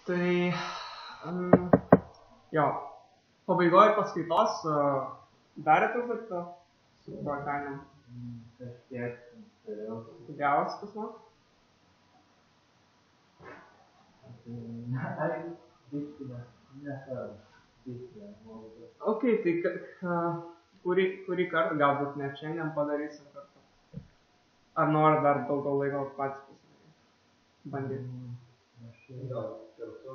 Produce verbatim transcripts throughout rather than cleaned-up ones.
Tai um, jo, pabaigoje paskaitos uh, darėte užduotį su kuo kainom? Kažkiek Gavosi kas nors? Ai, biškina, nesvarbu, biškina. Ok, tai uh, kurį, kurį kartą galbūt net šiandien padarysim kartu. Ar nori dar daugiau laiko patys pasidaryti? Bandyti. Gal kartu.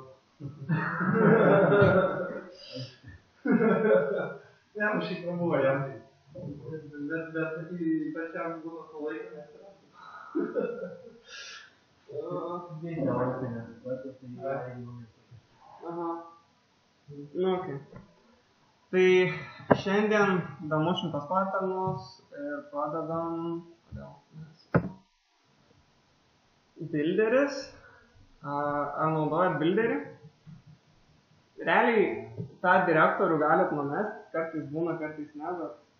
Ne, aš šiaip ramuoju jam. Bet, bet, bet jam būna to laiko nesirasti. Veikia laikinės, bet tai yra įmonės. Aha. Nu, ok. Tai šiandien damušim tas patarnus ir pradedam, kodėl? Builderis. Ar naudojat builderį? Realiai tą direktorių galit numest, kartais būna, kartais ne,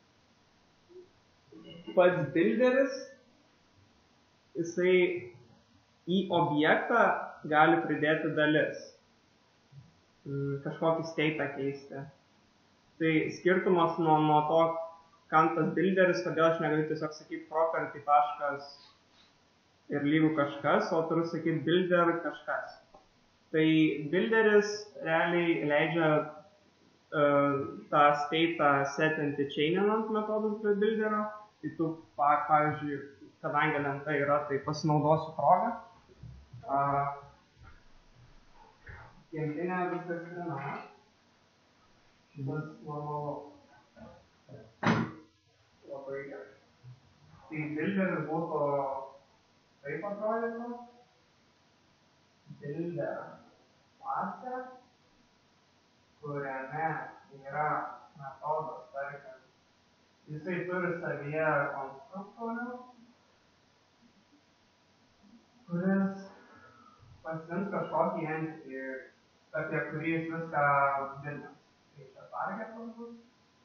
bet pats builderis, jisai į objektą gali pridėti dalis, kažkokį state'ą keisti. Tai skirtumas nuo, nuo to, kam tas builderis, kodėl aš negaliu tiesiog sakyti property taškas ir lygų kažkas, o turiu sakyti builder kažkas. Tai builderis realiai leidžia uh, tą state'ą setinti chaininant metodus prie builderio. Tai tu, pavyzdžiui, kadangi lenta yra, tai pasinaudosiu progą. Uh, Kempinė viskas yra. Šitas normalu. Labai gerai. Tai builderis būtų taip atrodytų. Builder klasė, kuriame yra metodas, tarkim, jisai turi savyje konstruktorių, kuris pasiims kažkokį entity, apie kurį jis viską bildins. Tai čia targetas bus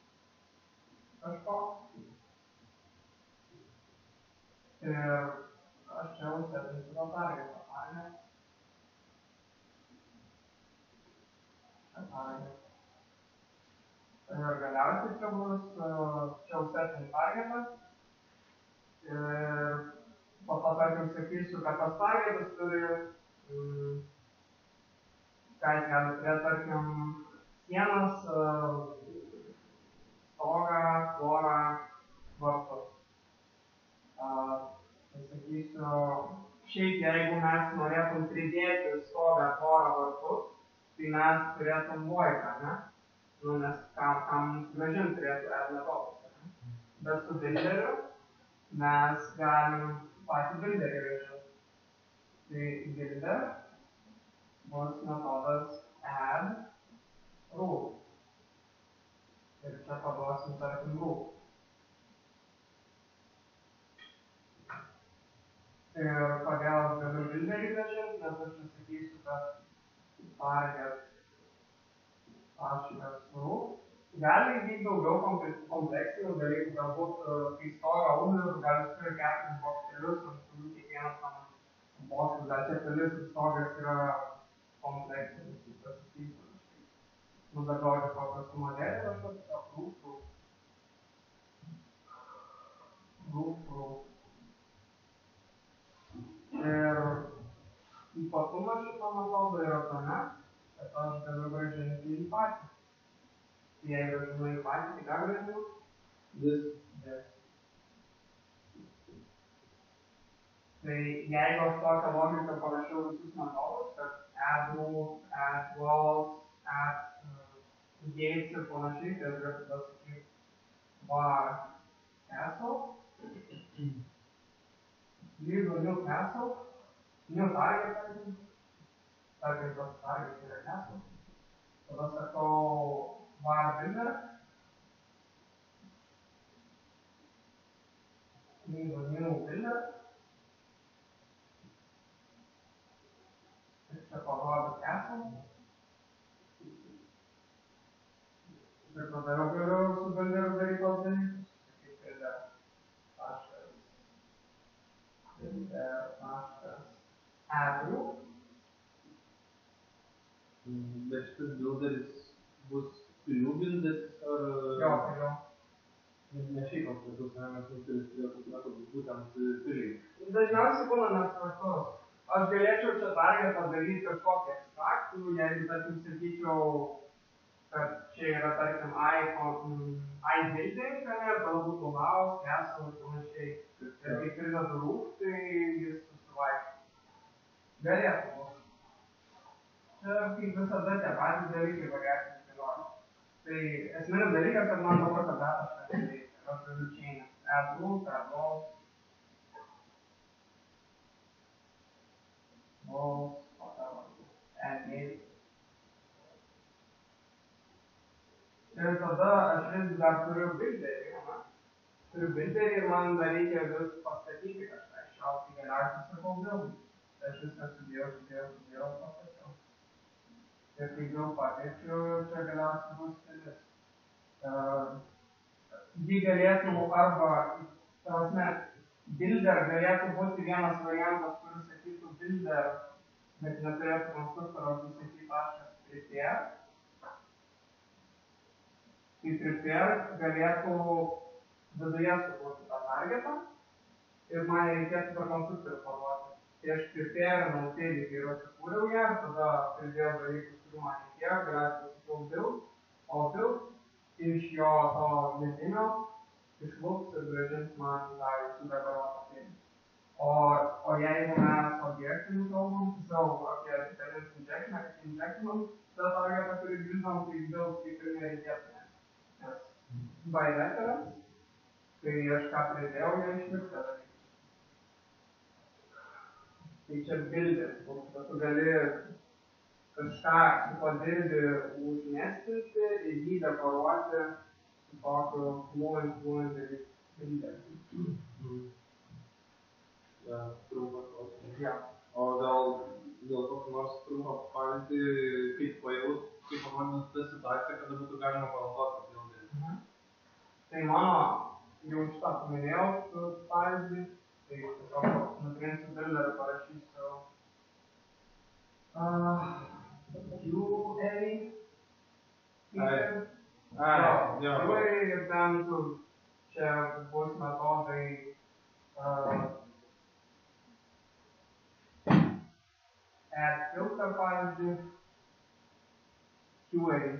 kažkoks. Ir aš čia jau setinsiu to targetą. Target. Ir galiausiai čia bus čia jau setting targetas. Ir po to, tarkim, sakysiu, kad tas targetas turi, mm, ką jis gali turėti, tarkim, sienas, stogą, tvorą, vartus. Tai sakysiu, šiaip jeigu mes norėtum pridėti stogą, tvorą, vartus, tai mes turėtum voidą, ne? Nu, nes kam, kam grąžint turėtų add metodus, ne? Bet su builderiu mes galim patį builderį grąžint. Tai builder bus metodas add rule. Ir čia paduosim, tarkim, rule. Ir kodėl aš galiu builderį grąžint, nes aš sakysiu, kad target taškas rule. Gali įvykti daugiau kompleksinių dalykų, galbūt kai stoja umilius, gali turi keturis bokselius, ant kurių kiekvienas tam boksas, gal čia dalis ir stogas yra kompleksinis, kaip pasakyti. Nu, bet žodžiu, paprastų modelį, aš tiesiog rule rule. Rule rule. Ir ypatumas šito metodo yra tame, kad aš galiu grąžinti į patį. Jei grąžinu į patį, tai ką grąžinu? Vis. Vis. Tai jeigu aš tokią logiką parašiau visus metodus, kad add rules, add walls, add uh, gates ir panašiai, tai aš galiu tada sakyti var castle, lygu new castle, new target, tarkim, tarkim, tos target yra castle. Tada sakau var builder, lygu new builder, ir čia paduodu castle. Ir tada jau galiu su builderiu daryti tos dalykus. Kaip builder taškas builder taškas add rule. Bet šitas builderis bus pilių builderis ar... Jo, pilių. Ne šiaip konkretus namas builderis turėtų metodus būtent piliai. Dažniausiai būna nesvartus. Aš galėčiau čia targetą daryti kažkokį abstraktų, jeigu, tarkim, sakyčiau, kad čia yra, tarkim, I building, ne, galbūt nuvaus, esam ir panašiai. Ir kai prideda rūk, tai jis susivaikščia. Galėtų būti. Čia kaip visada tie patys dalykai variacijos galioja. Tai esminis dalykas, kad man dabar tada aš tą daryti. Aš galiu chain'as. Add root, add walls. Walls, whatever. Add gate. Ir tada aš vis dar turiu builderį, ne? Turiu builderį ir man dar reikia vis pastatyti kažką. Šiausiai galiausiai sakau build. Aš viską sudėjau, sudėjau, sudėjau, pastačiau. Ir kai jau pakeičiu, čia galiausiai bus pilis. Uh, jį galėtų arba, prasme, builder galėtų būti vienas variantas, kuris sakytų builder, bet neturėtų konstruktoriaus įsakyti taškas prepare. Tai prepare galėtų viduje sukurti tą targetą ir man reikėtų per konstruktorių paduoti. Tai aš prepare nausėdį, kai ir atsikūriau ją, tada pridėjau dalykus, kurių man reikėjo, galiausiai sakau build, o build iš jo to vidinio išlups ir grąžins man tą jau sudeklaruotą pėdį. O, o jeigu mes objektinių kalbam, tiesiog apie reference injection, kad injectinam tą targetą, kurį grįžtam, tai build kaip ir nereikėtų. Nes by reference, kai aš ką pridėjau, jie išliks tą dalyką. Tai čia builderis, kad tu gali kažką padirbi užnestinti ir jį dekoruoti su tokiu fluent, fluent builderiu. Ja, trumpas klausimas. Ja. O gal dėl kokį nors trumpą pavyzdį, kaip pajaus, kaip pamatys tą situaciją, kada būtų galima panaudoti builderį? Mhm. Tai mano jau šitą paminėjau pavyzdį, tai tiesiog nutrinsiu builderį, parašysiu uh, Q A feature. Ai, jo. Q A ir ten, čia bus metodai uh, add filter pavyzdžiui, Q A.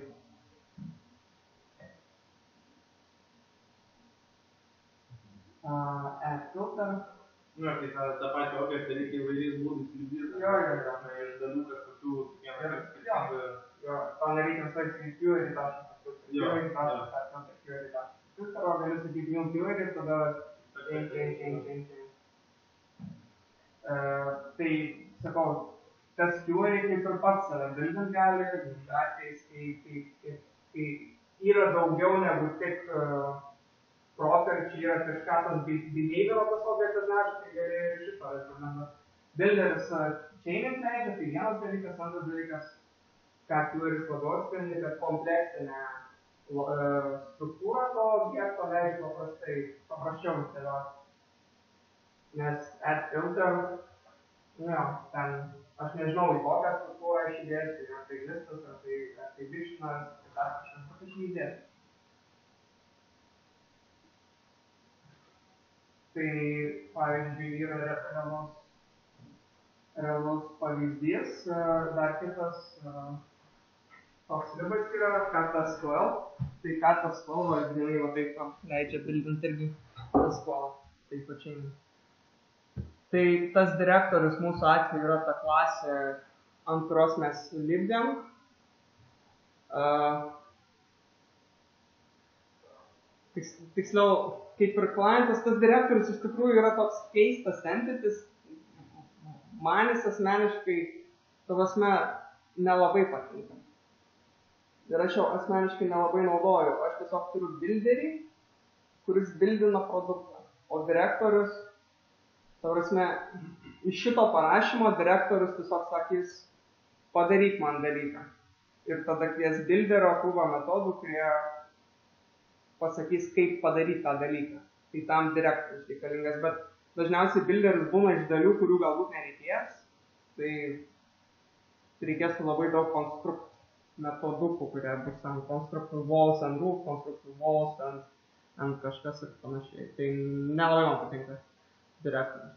Uh, add filter. Nu, tai tą, tą patį objektą reikia įvairiais būdais lydyti. Jo, jo, jo. Iš dalių kažkokių, kiekvieną skirtingą... Jo, tau nereikia sakyti Q A taškas filter. Q A taškas filter, Q A taškas filter, o gali sakyti jums Q A ir tada change, change, change, change, change. Tai, sakau, tas Q A kaip ir pats save buildint gali, atvejais, kai yra daugiau negu tik properčiai, yra kažką tas behavior tas objektas neša, tai gali ir šito rekomenduoti. Builderis chainint leidžia, tai vienas dalykas, antras dalykas, ką Q A labiau atspindi, kad kompleksinę struktūrą to objekto leidžia paprastai, paprasčiau instaliuoti. Nes add filter, nu jo, ten, aš nežinau, į kokią struktūrą aš įdėsiu, ar tai listas, ar tai, ar tai dictionaries, ar dar kažkas, bet aš neįdėsiu. Tai, pavyzdžiui, yra realus, realus pavyzdys, dar kitas toks ribas yra cat.sql. Tai cat.sql, vadinamai, va taip leidžia buildint irgi sql, taip pačiai. Tai tas direktorius mūsų atveju yra ta klasė, ant kurios mes lipdėm. Uh, tiks, tiksliau, kaip ir klientas, tas direktorius iš tikrųjų yra toks keistas entitis. Man jis asmeniškai, tavasme, nelabai patinka. Ir aš jau asmeniškai nelabai naudoju. Aš tiesiog turiu builderį, kuris buildina produktą. O direktorius, tavasme, iš šito parašymo direktorius tiesiog sakys, padaryk man dalyką. Ir tada kvies builderio krūvą metodų, kurie pasakys, kaip padaryti tą dalyką. Tai tam direktorius reikalingas, bet dažniausiai builderis būna iš dalių, kurių galbūt nereikės. Tai reikės labai daug konstrukt metodukų, kurie bus ant constructor walls, ant roof, constructor walls, ant, ant kažkas ir panašiai. Tai nelabai man patinka direktorius.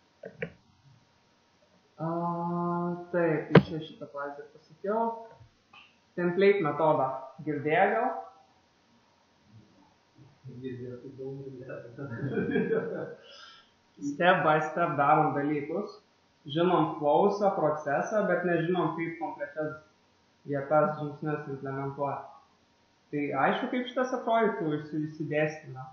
Uh, taip, tai čia šitą pavyzdį pasakiau. Template metodą girdėjo gal? Girdėjo, tai daug girdėjo. Step by step darom dalykus. Žinom flowsą, procesą, bet nežinom, kaip konkrečias vietas žingsnius implementuoti. Tai aišku, kaip šitas atrodytų išsidėstyme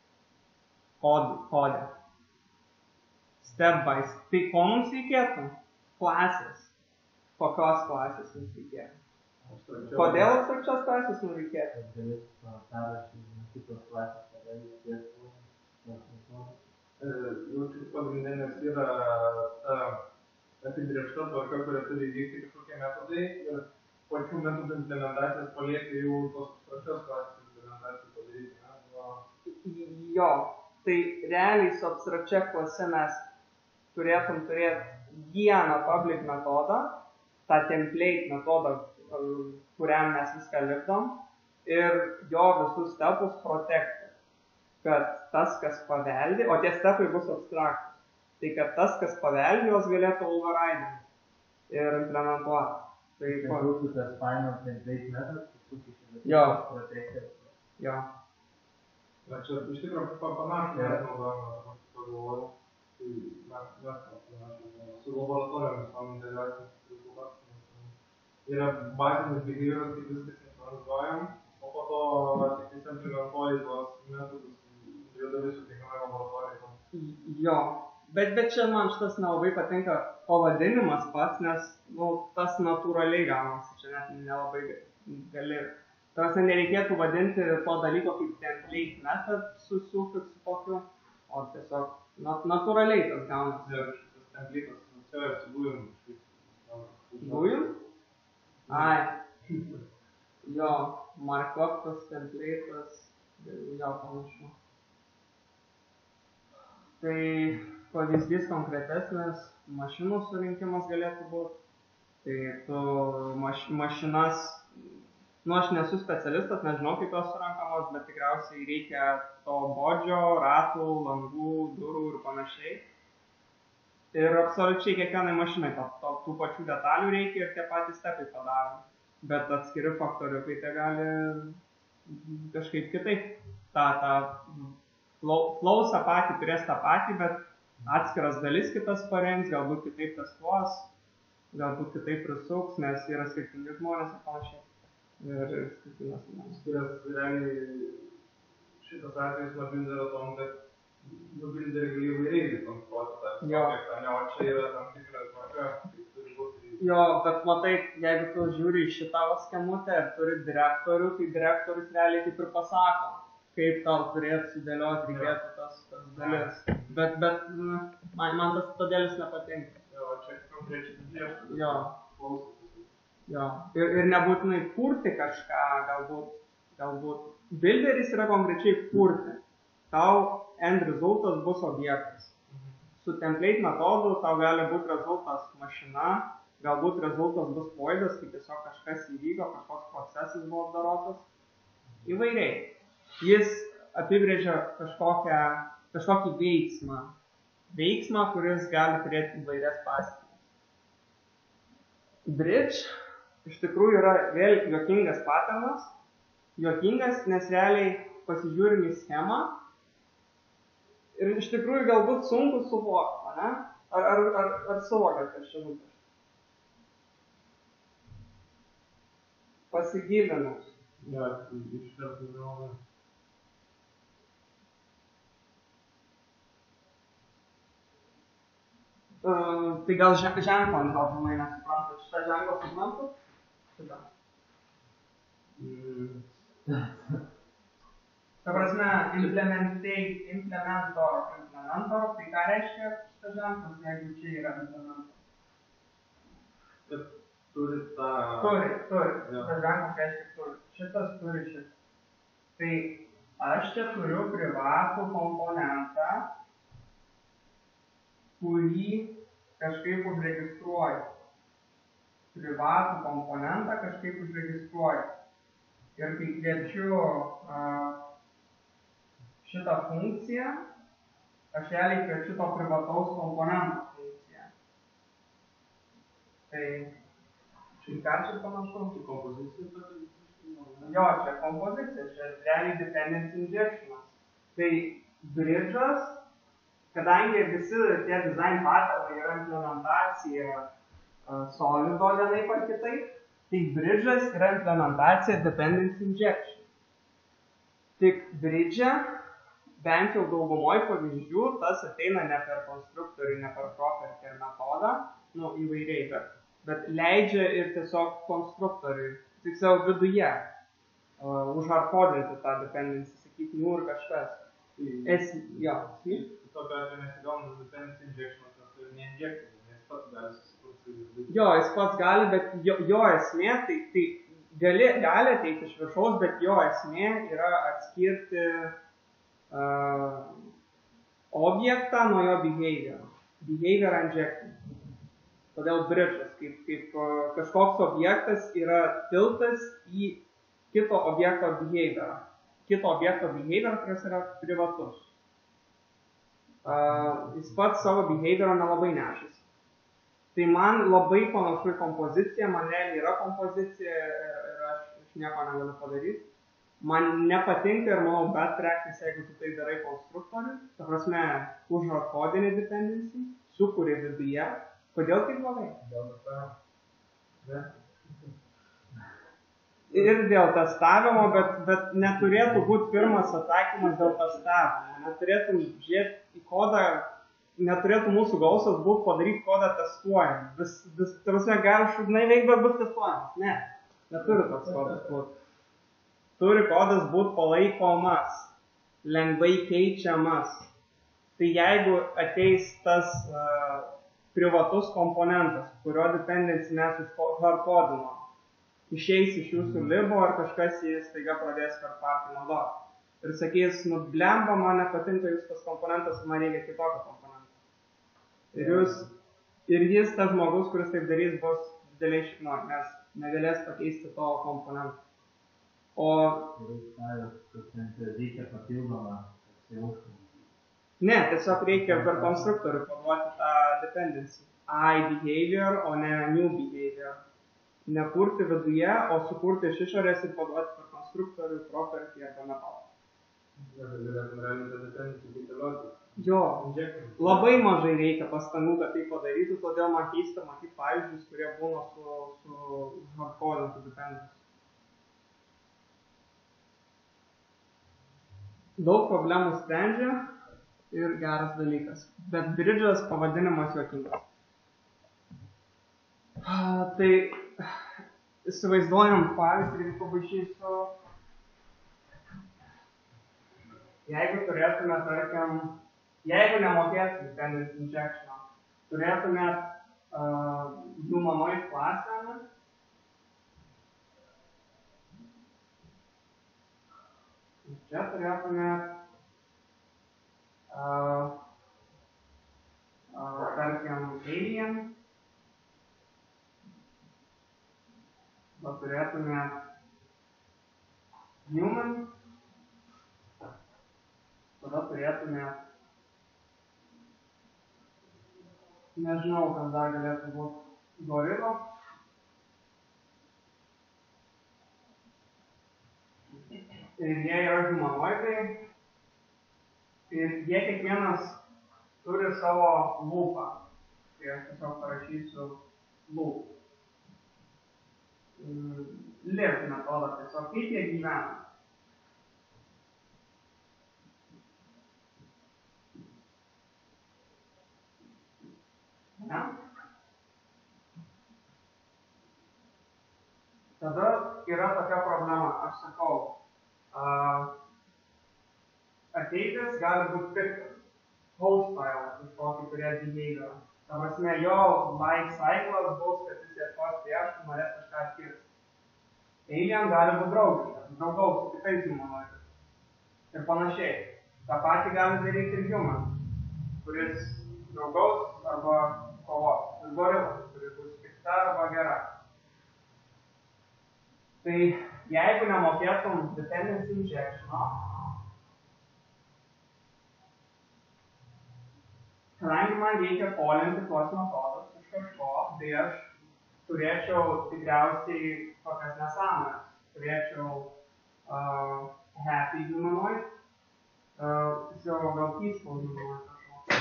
kode. Step by step. Tai ko mums reikėtų? Klasės. Kokios klasės mums reikėtų? Kodėl abstrakčios klasės mums reikėtų? Dalis perrašyti kitos klasės, kada reikėtų. Jaučiu pagrindinės yra ta apibrėžta tvarka, kuria turi vykti kažkokie metodai ir pačių metodų implementacijas paliekti jau tos abstrakčios klasės implementacijų padaryti. Jo, tai realiai su abstrakčia klase mes turėtum turėti vieną public metodą, tą template metodą, kuriam mes viską lipdom, ir jo visus stepus protecti, kad tas, kas paveldi, o tie stepai bus abstraktus, tai kad tas, kas paveldi, jos galėtų overridinti ir implementuoti. Tai būtų tas final template method, jo. Jo. Na, čia iš tikrųjų panašu, mes naudojame, aš pagalvoju. Tai mes, mes panašu, su laboratorijomis tam integracijos rezultatais. Yra bazinis behavioras, kaip viskas implementuojam, o po to tik vis implementuoji tuos metodus, žiūrėdami su kiekvienai laboratorijai. Jo, bet, bet čia man šitas nelabai patinka pavadinimas pats, nes nu, tas natūraliai gaunasi, čia net nelabai gali. Tarsi nereikėtų vadinti to dalyko kaip template method su sufiksu tokiu, o tiesiog nat natūraliai tas gaunasi. Ir šitas template'as, čia ir su dujum. Dujum? Ai. Jo, markuotas template'as, jo panašu. Tai pavyzdys konkretesnis mašinų surinkimas galėtų būti. Tai tu maš mašinas, nu aš nesu specialistas, nežinau kaip jos surinkamos, bet tikriausiai reikia to bodžio, ratų, langų, durų ir panašiai. Ir absoliučiai kiekvienai mašinai to, to, tų pačių detalių reikia ir tie patys stepai padaro. Bet atskiri faktoriukai tai gali kažkaip kitaip. Ta, ta flousą patį turės tą patį, bet atskiras dalis kitas parengs, galbūt kitaip testuos, galbūt kitaip prisuks, nes yra skirtingi žmonės ir panašiai. Ir skirtingas žmonės. Skirias realiai šitas atvejis nuo builderio tom, kad nu builderį gali įvairiai konstruoti tą objektą, ne, o čia yra tam tikra tvarka, kaip turi būti. Jo, bet matai, jeigu tu žiūri į šitą skemutę ir turi direktorių, tai direktorius realiai kaip ir pasako, kaip tau turėtų sudėlioti reikėtų tas, tas dalis. Bet, bet man, man tas todėl jis nepatinka. Jo, čia konkrečiai apibrėžta. Jo. Klausas. Jo. Ir, ir nebūtinai kurti kažką, galbūt, galbūt. Builderis yra konkrečiai kurti. Tau end rezultas bus objektas. Su template metodu tau gali būti rezultas mašina, galbūt rezultas bus voidas, kai tiesiog kažkas įvyko, kažkoks procesas buvo apdarotas. Įvairiai. Jis apibrėžia kažkokią, kažkokį veiksmą. Veiksmą, kuris gali turėti įvairias pasekmes. Bridge iš tikrųjų yra vėl juokingas patternas. Juokingas, nes realiai pasižiūrim į schemą ir iš tikrųjų galbūt sunku suvokti, ne? Ar, ar, ar, ar suvokia, kas čia nupiešta? Pasigilinus. Ja, iš karto žinau. Uh, tai gal ženklą ant gal žinai nesuprantu. Šitą ženklą suprantu? Šitą. Mm. Ta prasme, implementai, implementor, implementor, tai ką reiškia šitas ženklas, jeigu čia yra implementor? Kad turi tą... Turi, turi. Ja. Tas ženklas reiškia turi. Šitas turi šitą. Tai aš čia turiu privatų komponentą, kurį kažkaip užregistruoju. privatų komponentą kažkaip užregistruoju. Ir kai kviečiu uh, šitą funkciją, aš realiai kviečiu to privataus komponento funkciją. Tai štai ką čia panašu? Tai kompozicija tokia? Jo, čia kompozicija, čia realiai dependency injectionas. Tai bridge'as, kadangi visi tie design patternai yra implementacija uh, solido vienaip ar kitaip, tai bridge'as yra implementacija dependency injection. Tik bridge'e, bent jau daugumoj pavyzdžių, tas ateina ne per konstruktorių, ne per property ir metodą, nu įvairiai, bet, bet leidžia ir tiesiog konstruktoriui, tiksliau viduje, uh, užhardkodinti tą dependency, sakyti, nu ir kažkas. Es, jo, tai tokiu atveju nesigauna dependency injection, nes tai neinjekcija, nes pats gali susikurti. Jo, jis pats gali, bet jo, jo esmė, tai, tai gali, gali ateiti iš viršaus, bet jo esmė yra atskirti uh, objektą nuo jo behavior. Behavior injecting. Todėl bridge'as, kaip, kaip uh, kažkoks objektas yra tiltas į kito objekto behaviorą. Kito objekto behavior, kuris yra privatus. Uh, jis pats savo behaviorą nelabai nešasi. Tai man labai panašu į kompoziciją, man realiai yra kompozicija ir, ir aš, aš nieko negaliu padaryti. Man nepatinka ir manau bad practice, jeigu tu tai darai konstruktoriui, ta prasme, užhardkodini dependency, sukuri viduje. Kodėl tai blogai? Dėl testavimo. Ne? Ir dėl testavimo, bet, bet neturėtų būti pirmas atsakymas dėl testavimo. Neturėtum žiūrėti į kodą, neturėtų mūsų gausas būti padaryti kodą testuojant. Vis, vis, tarsi gali šūdnai veikti, bet bus testuojamas. Ne, neturi toks kodas būti. Turi kodas būti palaikomas, lengvai keičiamas. Tai jeigu ateis tas uh, privatus komponentas, kurio dependency mes užhardkodinom, išeis iš jūsų libo ar kažkas jis staiga pradės per partį naudoti. Ir sakys, nu blemba, man nepatinka jūsų tas komponentas, man reikia kitokio komponento. Ir, jūs, ir jis, tas žmogus, kuris taip darys, bus dideliai šiknoj, nes negalės pakeisti to komponento. O... reikia papildomą užsiauškų. Ne, tiesiog reikia per konstruktorių paduoti tą dependency. I behavior, o ne new behavior. Nekurti viduje, o sukurti iš išorės ir paduoti per konstruktorių, property arba metodą. Jo, labai mažai reikia pastangų, kad tai padarytų, todėl man keista matyti pavyzdžius, kurie būna su, su hardkodintų dependency. Daug problemų sprendžia ir geras dalykas, bet bridge'as pavadinimas juokingas. Tai įsivaizduojam pavyzdį ir pabaišysiu. Jeigu turėtume, tarkim, jeigu nemokėsim dependency injection, turėtume uh, humanoid klasę. Čia turėtume uh, uh, tarkim, alien. Turėtume human, tada turėtume, nežinau, kas dar galėtų būti, gorila. Ir jie yra humanoidai. Ir jie kiekvienas turi savo lūpą. Tai aš tiesiog parašysiu lūpą. Live metodą, tiesiog kaip jie gyvena. Ne? Tada yra tokia problema, aš sakau, uh, ateitis gali būti piktas, hostile, kažkokį turėti behavior. Ta prasme, jo life cyclas bus, kad jis ieškos priešų, norės kažką atskirti. Alien gali būti draugiškas, draugaus su kitais humanoidais. Ir panašiai. Ta patį gali daryti ir human, kuris draugaus arba kovos. Ir gorila, kuris bus pikta arba gera. Tai jeigu nemokėtum dependency injection'o, kadangi man reikia polinti tuos metodus iš kažko, tai aš turėčiau tikriausiai tokias nesąmonės. Turėčiau uh, happy humanoid, uh, tiksliau gal peaceful humanoid kažko.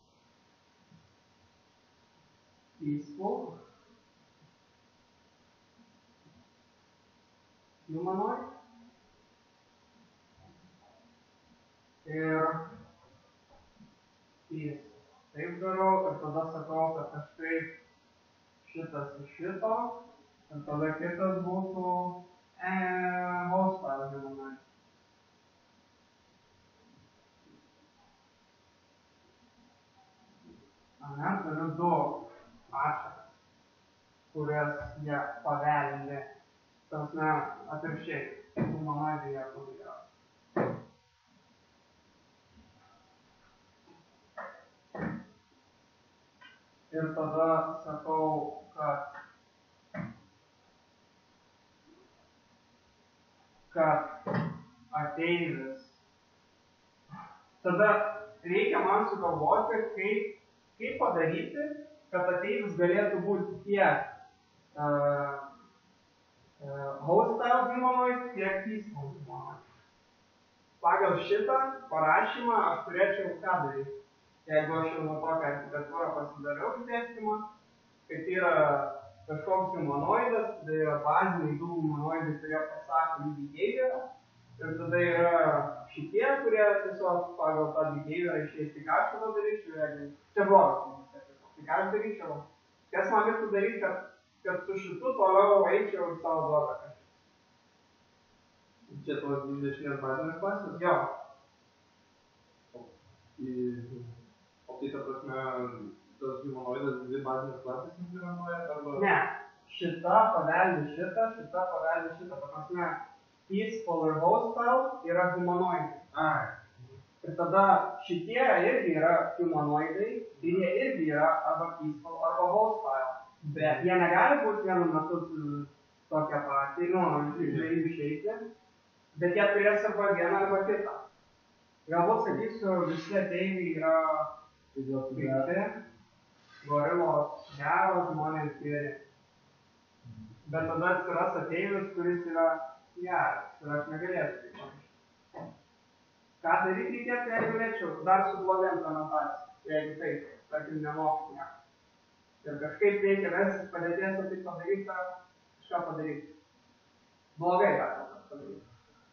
Peaceful humanoid. Ir peace. Taip darau ir tada sakau, kad kažkaip šitas iš šito ir tada kitas būtų e, hostile humanoid. Ane, turiu du atšakas, kurias jie paveldė. Tausme, atvirkščiai, humanoidai jie būtų yra. Ir tada sakau, kad, kad ateivis. Tada reikia man sugalvoti, kaip, kaip padaryti, kad ateivis galėtų būti tiek uh, uh, hostile humanoid, tiek peaceful humanoid. Pagal šitą parašymą aš turėčiau ką daryti. Jeigu aš jau nuo tokią architektūrą pasidariau dėstymą, kai tai yra kažkoks humanoidas, tada yra baziniai du humanoidai, kurie pasako jų behaviorą, ir tada yra šitie, kurie tiesiog pagal tą behaviorą išeis. Tai ką aš tada daryčiau, jeigu čia blogas, tai ką aš daryčiau, kas man reiktų daryti, kad, kad su šitu toliau eičiau į savo duotą. Čia tos dvidešimties bazinės klasės? Jo. į... O tai, ta prasme, tas humanoidas dvi bazinės klasės implementuoja, arba... Ne, šita paveldi šitą, šita paveldi šitą. Ta prasme, peaceful ir hostile yra humanoidai. Ai. Ir tada šitie irgi yra humanoidai, ir jie irgi yra arba peaceful, arba hostile. Bet jie negali būti vienu metu tokia patį, nu, žaidžiai išeiti, bet jie turės arba vieną, arba kitą. Galbūt sakysiu, visi ateiviai yra pikti, gorilos geros, žmonės geri. Bet tada atsiras ateivis, kuris yra geras, ir aš negalėsiu taip panašiai. Ką daryti reikėtų, jeigu galėčiau? Dar su bloga implementacija, jeigu taip, tarkim, nemoku nieko. Ir kažkaip reikia versis padėties, o taip padaryta, kažką padaryti. Blogai galima padaryti.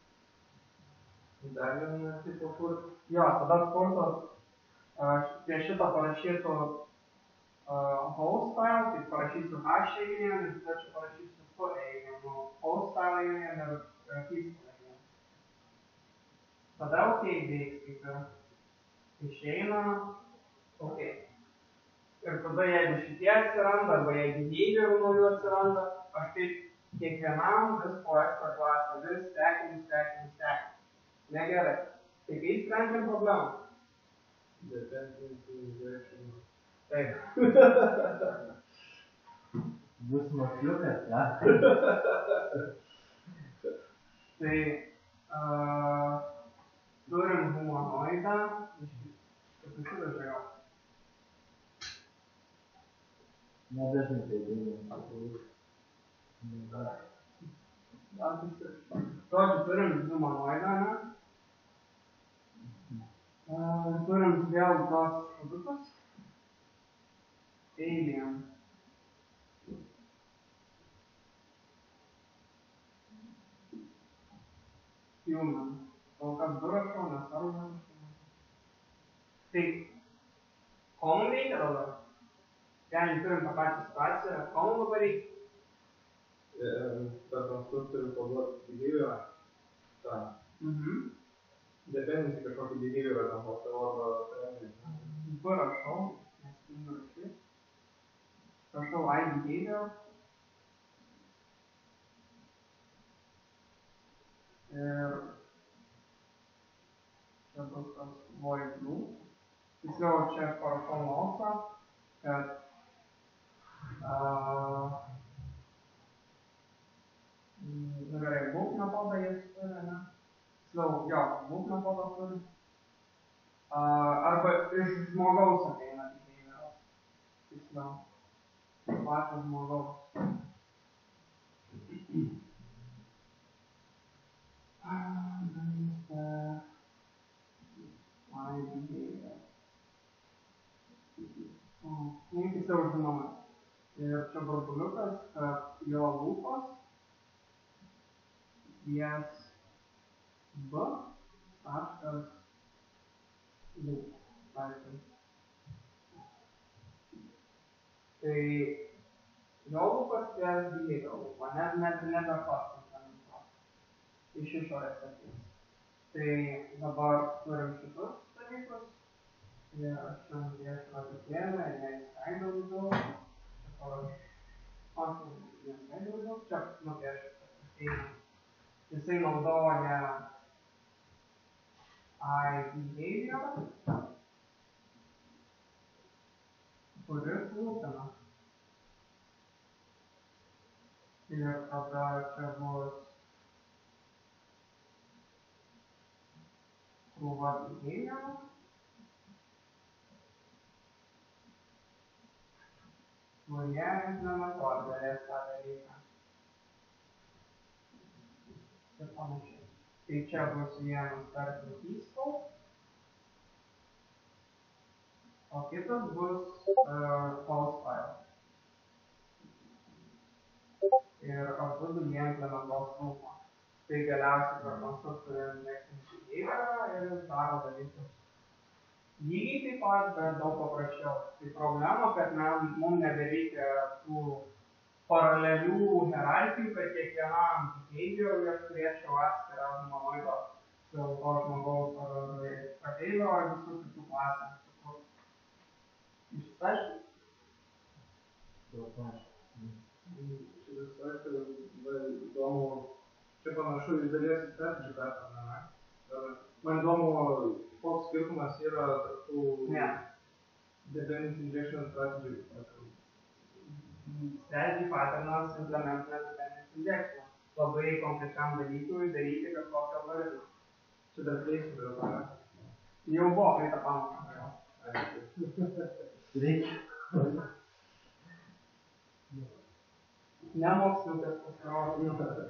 Dar vieną tipo kur? Jo, tada kurtos, aš prie šito parašysiu uh, hostile, tai parašysiu h eilinėm, ir tada čia parašysiu su eilinėm, nu, hostile eilinėm ir peaceful eilinėm. Tada ok veiks, kaip ir išeina, ok. Ir tada jeigu šitie atsiranda, arba jeigu behaviorų naujų atsiranda, aš taip kiekvienam vis po ekstra klasę, vis stekim, stekim, stekim. Negerai. Tai kai sprendžiam problemą? Dependency injection. Taip. Bus mokiukas, ja? Tai uh, turim humanoidą, kad susidažai jau. Nedažnai tai dėlė. Žodžiu, turim humanoidą, ne? Uh, turim vėl tos produktus. Alien. Human. Kol kas du rašau, nes ar man rašau. Tai, ko mums reikia dabar? Ten turim tą pačią situaciją, ko mums dabar reikia? Per konstruktorių paduoti behaviorą. Ta. Mhm. Dependency kažkokį behaviorą tam hostile arba friendly. Parašau, nes tingiu rašyti. Rašau I behavior. Ir čia bus tas void loop. Tiksliau, čia aš parašau notą, kad uh, ir book metodą jis turi, ne? Tiksliau, jo, book metodą turi. Uh, arba iš žmogaus ateina behavioras. Tiksliau. Pačio žmogaus. Tiksliau žinoma. Ir čia burbuliukas, kad jo lūpos ties B taškas lūp. Tai jo lūpas ties behavior lūpa, net nebe pats implementuos. Iš išorės ateis. Tai dabar turim šitus dalykus. Ir aš čia nudėsiu rodikėlę, ir ją įskaidau daugiau. Čia įskaidau daugiau. Čia nudėsiu, kad ateina. Jisai naudoja iBehavior, kuris lūpina. Ir tada čia bus krūva behavior. Kurie implementuos galės tą dalyką. Ir panašiai. Tai čia bus vienas tarkim keyscope, o kitas bus uh, false file. Ir abu jie implementuos lūpą. Tai galiausiai per konstruktorių indeksinį behaviorą ir jis daro dalykus. Lygiai taip pat, bet daug paprasčiau. Tai problema, kad mums nebereikia tų paralelių hierarchijų, kad kiekvienam behaviorui aš turėčiau atskirą humanoido dėl to žmogaus ar ateivio ar visų kitų klasės. Išsiaiškinti? Šitas aišku, įdomu, čia panašu iš dalies į strategy pattern, ne? Man įdomu, koks skirtumas yra tarp tų dependency injection strategy pattern. Strategy patternas implementina dependency injection. Labai konkrečiam dalykui daryti kažkokio algoritmą. Čia dar kleisim yra tą. Jau buvo praeitą pamoką. Reikia. Nemokslininkas pasirodo.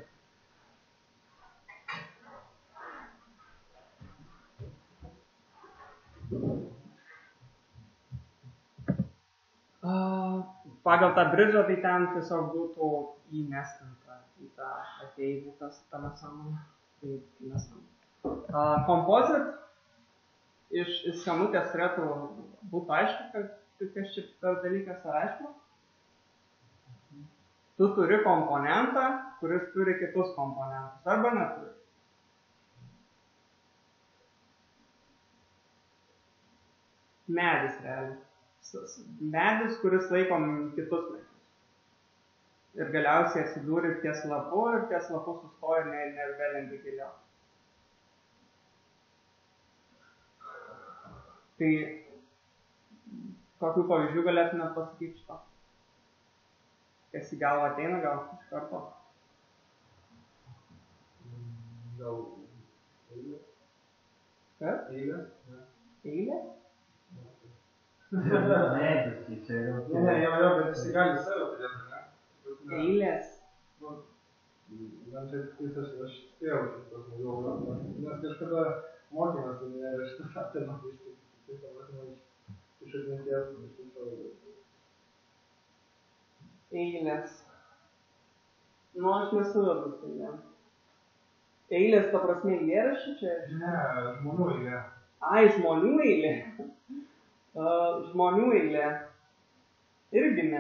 Uh, pagal tą bridžą tai ten tiesiog būtų įnestinta į tą ateivį tas tą nesąmonę. Tai nesąmonė. Uh, composite iš, iš skamutės turėtų būti aišku, kad kas čia per dalykas yra aišku. Tu turi komponentą, kuris turi kitus komponentus, arba neturi. Medis realiai. Medis, kuris laikom kitus medžius. Ir galiausiai atsidūrė ties lapu ir ties lapu sustoja ir nebelengi giliau. Tai kokių pavyzdžių galėtume pasakyti šito? Kas į galvą ateina, gal iš karto? Gal eilės? Kas? Eilės? Eilės? Medis, tai čia jau... Ne, ne, jau, jau, bet jis gali save turėti, ne? Eilės. Man čia tik aš, aš spėjau šitas naujau, nes kažkada mokėmės, ne, šitą patėmą, tai pamatėme iš atminties, iš viso. Eilės. Nu, aš nesuvedu su eilėm. Eilės, ta prasme, eilėraščiai čia? Ne, žmonių eilė. Ai, žmonių eilė. Uh, žmonių eilė. Irgi ne.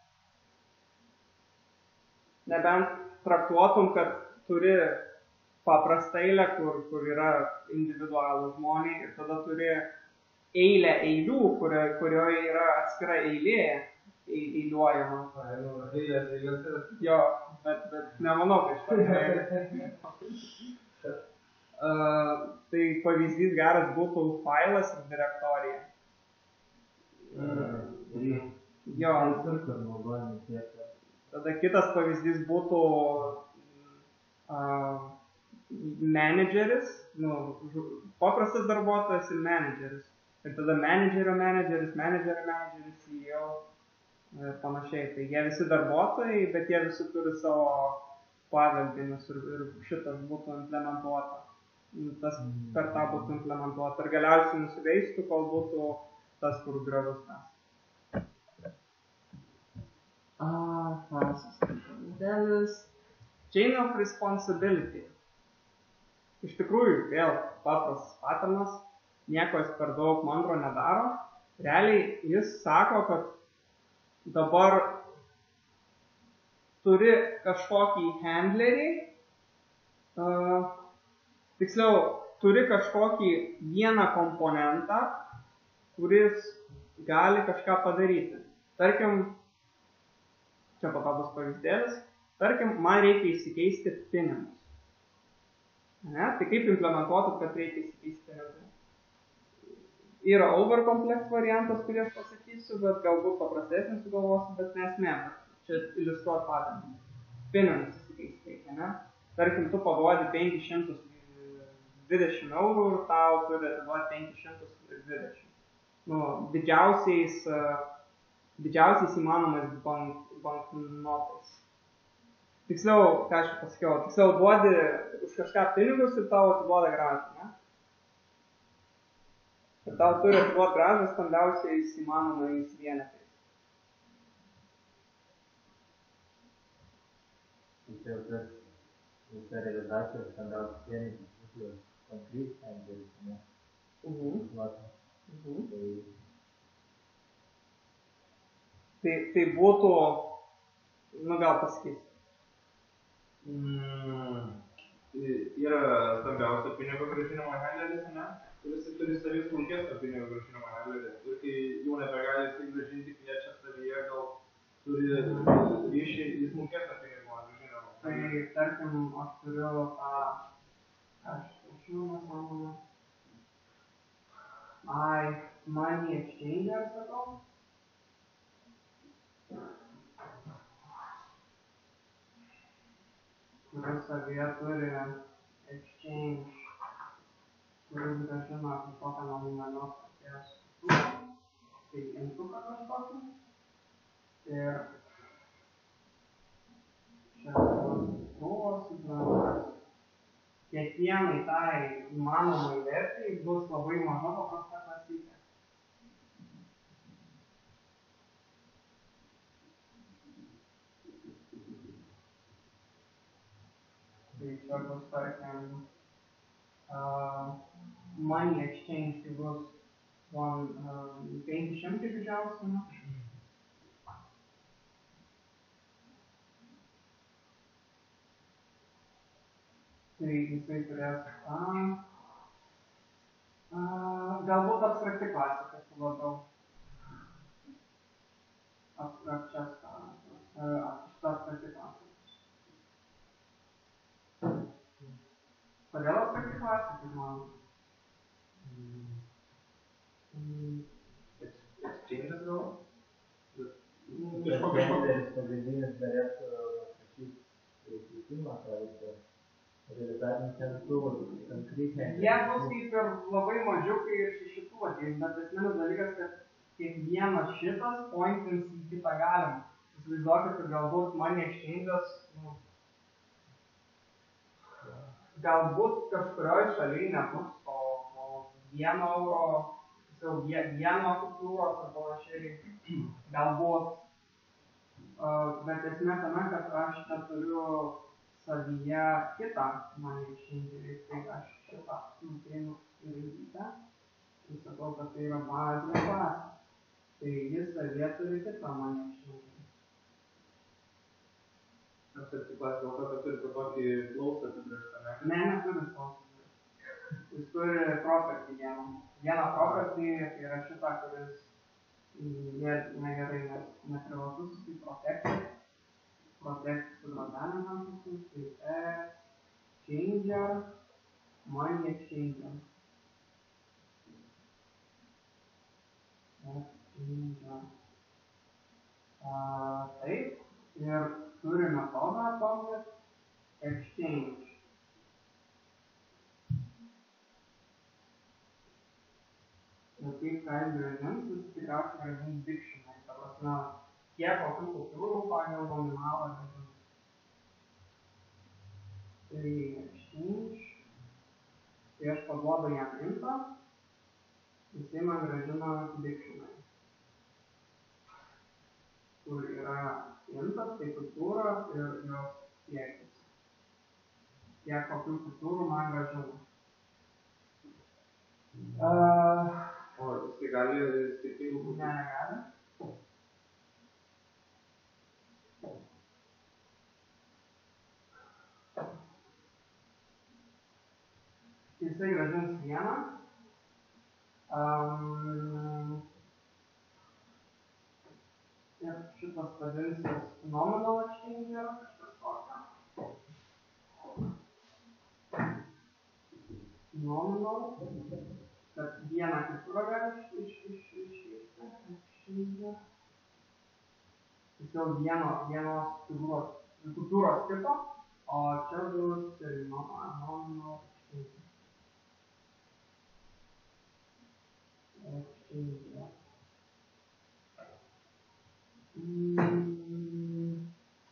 Nebent traktuotum, kad turi paprastą eilę, kur, kur yra individualų žmoniai ir tada turi eilę eilių, kurio, kurioje yra atskira eilė eiliuojama. Ai, nu, eilės, eilės yra. Jo, bet, bet nemanau, kad šitą. uh, tai pavyzdys geras būtų failas ir direktorija. Mm. Jo. Tai kur naudojami tiek. Tada kitas pavyzdys būtų uh, manageris, nu, paprastas darbuotojas ir manageris. Ir tada managerio manageris, managerio manageris, C E O ir panašiai. Tai jie visi darbuotojai, bet jie visi turi savo pavaldinius ir, ir šitas būtų implementuota. Tas per tą būtų implementuota. Ir galiausiai nusiveistų, kol būtų tas, kur gražus tas. Klasas. Dalis. Chain of responsibility. Iš tikrųjų, vėl paprastas paternas, nieko jis per daug mandro nedaro. Realiai jis sako, kad dabar turi kažkokį handlerį, uh, tiksliau, turi kažkokį vieną komponentą, kuris gali kažką padaryti. Tarkim, čia patobus pavyzdėlis, tarkim, man reikia įsikeisti pinigus. Ne? Tai kaip implementuotų, kad reikia įsikeisti pinigus? Yra overcomplex variantas, kurį aš pasakysiu, bet galbūt paprastesnis sugalvosiu, bet nesmė. Čia iliustruot pavyzdį. Pinigus įsikeisti reikia, ne? Tarkim, tu paduodi penkis šimtus dvidešimt eurų ir tau turi atiduoti penkis šimtus dvidešimt. Nu, didžiausiais, didžiausiais įmanomais bank, banknotais. Tiksliau, ką aš pasakiau, tiksliau duodi už kažką pinigus ir tau atiduoda grąžą, ne? Ir tau turi atiduoti grąžą stambiausiais įmanomais vienetais. Tai tas visa realizacija stambiausiais vienetais. Concrete handles, ne? Mhm. Mhm. Tai... Tai, tai būtų, nu gal pasakysiu. Mm, yra stambiausia pinigo grąžinimo handleris, ne? Kuris turi savį smulkesnio pinigo grąžinimo handlerį. Ir kai jau nebegali jisai grąžinti kviečia savyje, gal turi ryšį į smulkesnio pinigo grąžinimo. Tai tarkim, aš turiu tą, aš žinau, nesąmonę. Ai, money exchanger, sakau. Kuris savyje turi exchange, kuris grąžina kažkokią nominalios vertės struktūrą. Tai intuką kažkokį. Ir čia krūvos įtrauktas. Kiekvienai tai įmanomai vertėjai bus labai maža paprasta klasytė. Tai čia bus, tarkim, uh, money exchange, tai bus uh, penki šimtai didžiausia. Tai jisai turės, uh, uh, galbūt abstrakti klasė, kas labiau. Abstrakčias klasės, uh, abstrakti klasė. Kodėl abstrakti klasė, kaip manau? Exchange'as gal? Handleris pagrindinis galėtų rašyti įsikeitimą, pavyzdžiui. Realizacinis centrų, concrete handleris. Jie bus kaip ir labai mažiukai ir šešituokiais, bet esminis dalykas, kad kiekvienas šitas pointins į kitą galimą. Įsivaizduokit, kad galbūt money exchange'as, nu, galbūt kažkurioj šalyje nebus o, o vieno euro, vieno kultūros ar panašiai, galbūt. Uh, bet esmė tame, kad aš čia turiu savyje kitą money exchangerį, tai aš šitą nutrinu į raidytę ir sakau, kad tai yra bazinė klasė. Tai jis savyje turi kitą money exchangerį. Aš taip klasė dėl to, kad turi tokį klausą apibrėžtą, ne? Ne, neturi klausą. Jis turi property vieną. Vieną property yra šitą, kuris negerai neprivatus, tai protected. Protect su grotelėm tam tikrus, tai exchanger, money exchanger. Exchanger. Uh, taip, ir turi metodą object exchange. Ir kaip ką jis grąžins, jis tikriausiai grąžins dictionary. Ta prasme, kiek kokių kupiūrų pagal nominalą grąžins. Tai exchange, tai aš paduodu jam intą, jisai man grąžina dictionary. Kur yra intas, tai kupiūra ir jos kiekis. Kiek kokių kupiūrų man grąžina. Uh, O jisai gali skirtingų būti? Ne, negali. Jisai grąžins vieną. Um, ir šitas vadinsis nominal exchange yra kažkas tokio. Nominal. Kad vieną kupiūrą gali iškeisti. Tiesiog vieno, vienos kupiūros, kupiūros tipo, o čia bus nominal exchange. Exchange. Mm.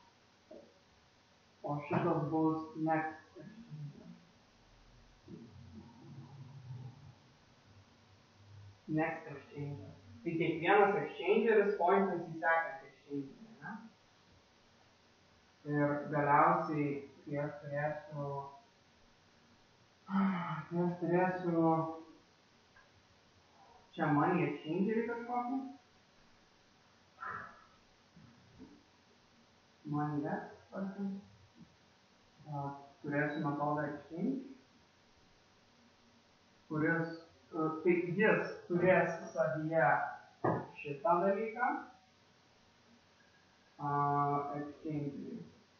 O šitas bus next exchange. Next exchange. Tai kiekvienas exchangeris pointins į sekantį exchangerį, ne? Ir galiausiai, kai aš turėsiu, kai aš turėsiu čia money exchangerį kažkokį. Money left, tarkim. Turėsiu metodą exchange, kuris tai jis turės savyje šitą dalyką, uh, exchangerį,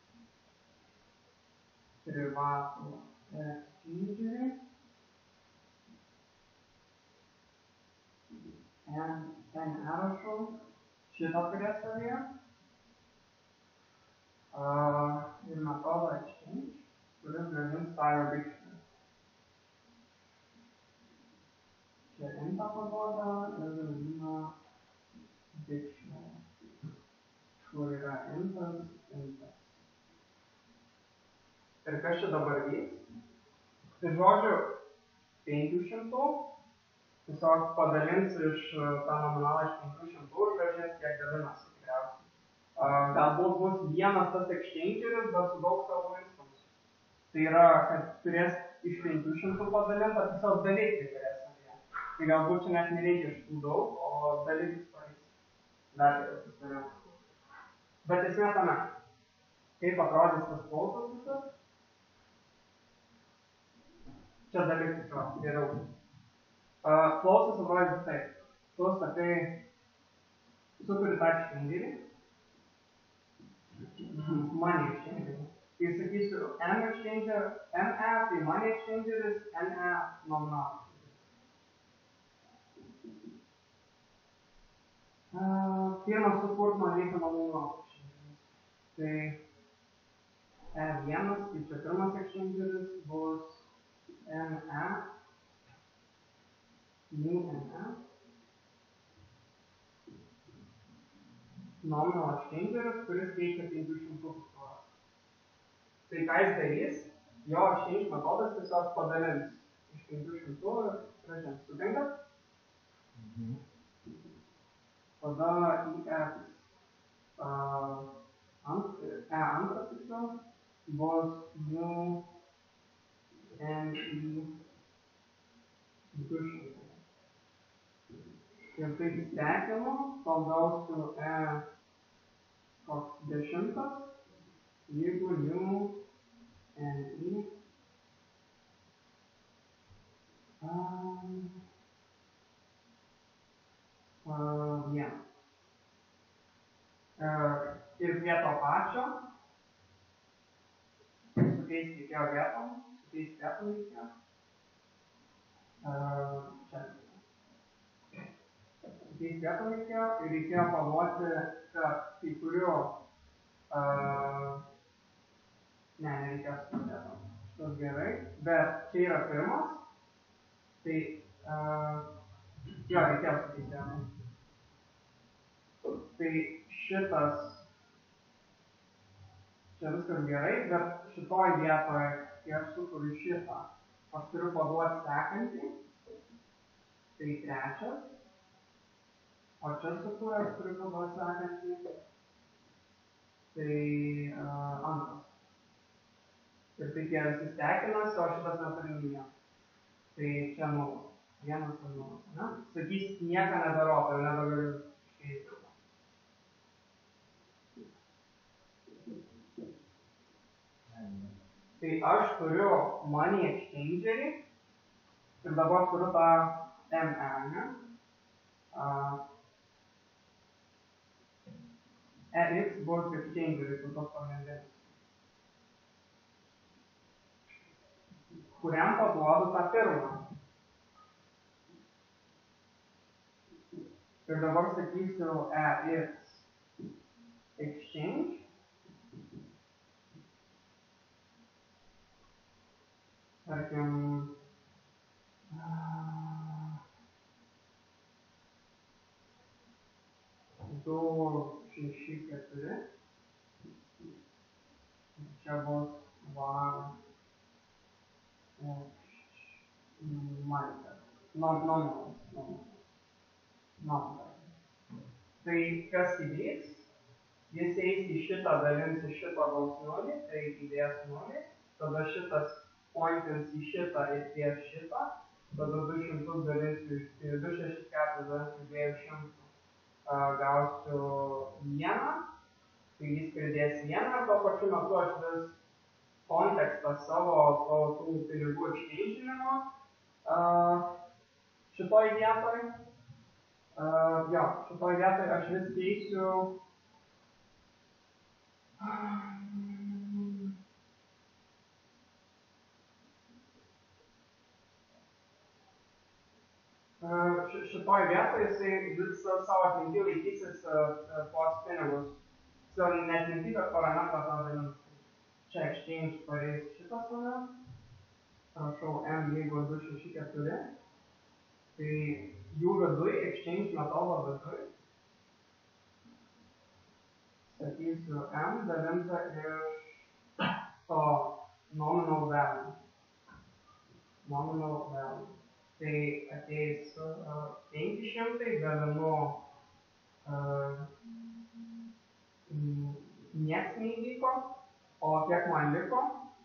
privatų exchangerį, ten rašau, šitą turės savyje, uh, ir metodą exchange, kuris grąžins style dictionary. Čia intą paduoda ir grąžina dictionary, kur yra intas, intas. Ir kas čia dabar vyks? Tai žodžiu, penkių šimtų, tiesiog padalins iš tą nominalą iš penkių šimtų ir grąžins kiek dalinasi tikriausiai. Uh, galbūt bus vienas tas exchangeris, bet su daug savo instansų. Tai yra, kad turės iš penkių šimtų padalintą, tiesiog dalykai turės. Tai galbūt čia net nereikia šitų daug, o dalyvis pareiks. Dar kitas susitarėm. Bet esmė tame, kaip atrodys tas klausas visas. Čia dalyvis yra geriau. Uh, klausas atrodys taip. Tu sakai, tu turi tą exchangerį. Money exchangerį. Kai sakysiu M exchanger, M E, tai money exchangeris, N E nominalas. Uh, pirmas sukurt man reikia nominalų exchangeris. Tai E vienas, tai čia pirmas exchangeris bus N E, new N E, nominal exchangeris, kuris keičia penkių šimtų kupiūras. Tai ką jis darys, jo exchange metodas tiesiog padalins iš penkių šimtų ir grąžins. Sutinkat? Mhm. Tada į X, uh, ant, E antras tiksliau, bus new N į du šimtai. Ir taip įstekinu, kol gausiu E koks dešimtas, jeigu new N į um, Uh, vienas. Uh, ir prie to pačio sukeisti reikėjo vietom, sukeisti vietom reikėjo. Uh, čia. Sukeisti vietom reikėjo ir reikėjo paduoti, kad kai kurių uh, ne, nereikėjo sukeisti vietom. Šitas gerai, bet čia yra pirmas, tai uh, Jo, reikėjo sakyti. Tai šitas, čia viskas gerai, bet šitoj vietoje, kai aš sukuriu šitą, aš turiu paduoti sekantį, tai trečias, o čia sukūręs turiu paduoti sekantį, tai uh, antras. Ir taip jie visi stekinasi, o šitas neturi nei vieno. Tai čia nulas. Vienas ir nulas. Ne? Sakys, nieko nedaro, tai nebegaliu iškeisti. Tai aš turiu money exchangerį ir dabar turiu tą M E, ne? Uh, E X bus exchangeris, tai tos pagrindinis. Kuriam paduodu tą pirmą. Ir dabar sakysiu E X exchange. Tarkim, du, šeši, keturi. Čia bus one. Marker. Nominal. Nominal. Tai kas įvyks? Jis eis į šitą dalins į šitą gaus nulį, tai įdės nulį. Tada šitas pointins į šitą ir ties šitą. Tada du šimtus dalinsiu, du šešis keturis dalinsiu dviejų šimtų gausiu vieną. Tai jis pridės vieną ir to pačiu metu aš vis kontekstą savo to, tų pinigų exchange'inimo uh, šitoj vietoj. Uh, jo, šitoj vietoj aš vis keisiu uh, šitoj vietoj jisai vis savo atminty laikysis uh, tuos pinigus. So, net atminty, bet parametrą tą dalins. Čia exchange pareis šitas mane. Prašau, M lygu du šeši keturi. Tai jų viduj, exchange metodo viduj. Sakysiu, M dalinta iš to nominal value. Nominal value. Tai ateis uh, penki šimtai dalinu uh, nieks neįvyko. O kiek man liko?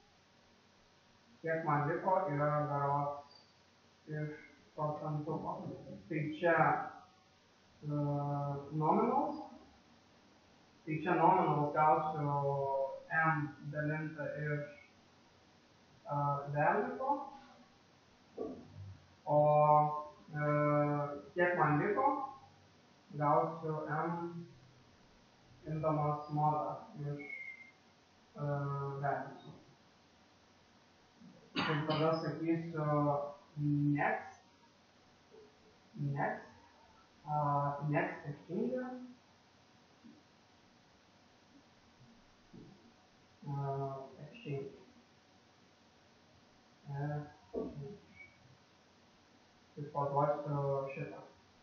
Kiek man liko yra berods iš procentuko. Tai čia uh, nominals. Tai čia nominals gausiu M dalinta iš uh, daliko. O uh, kiek man liko? Gausiu M imdamas modą iš values. Tai tada sakysiu next, next, uh, next exchange, uh, exchange, exchange. Tai paduosiu šitą.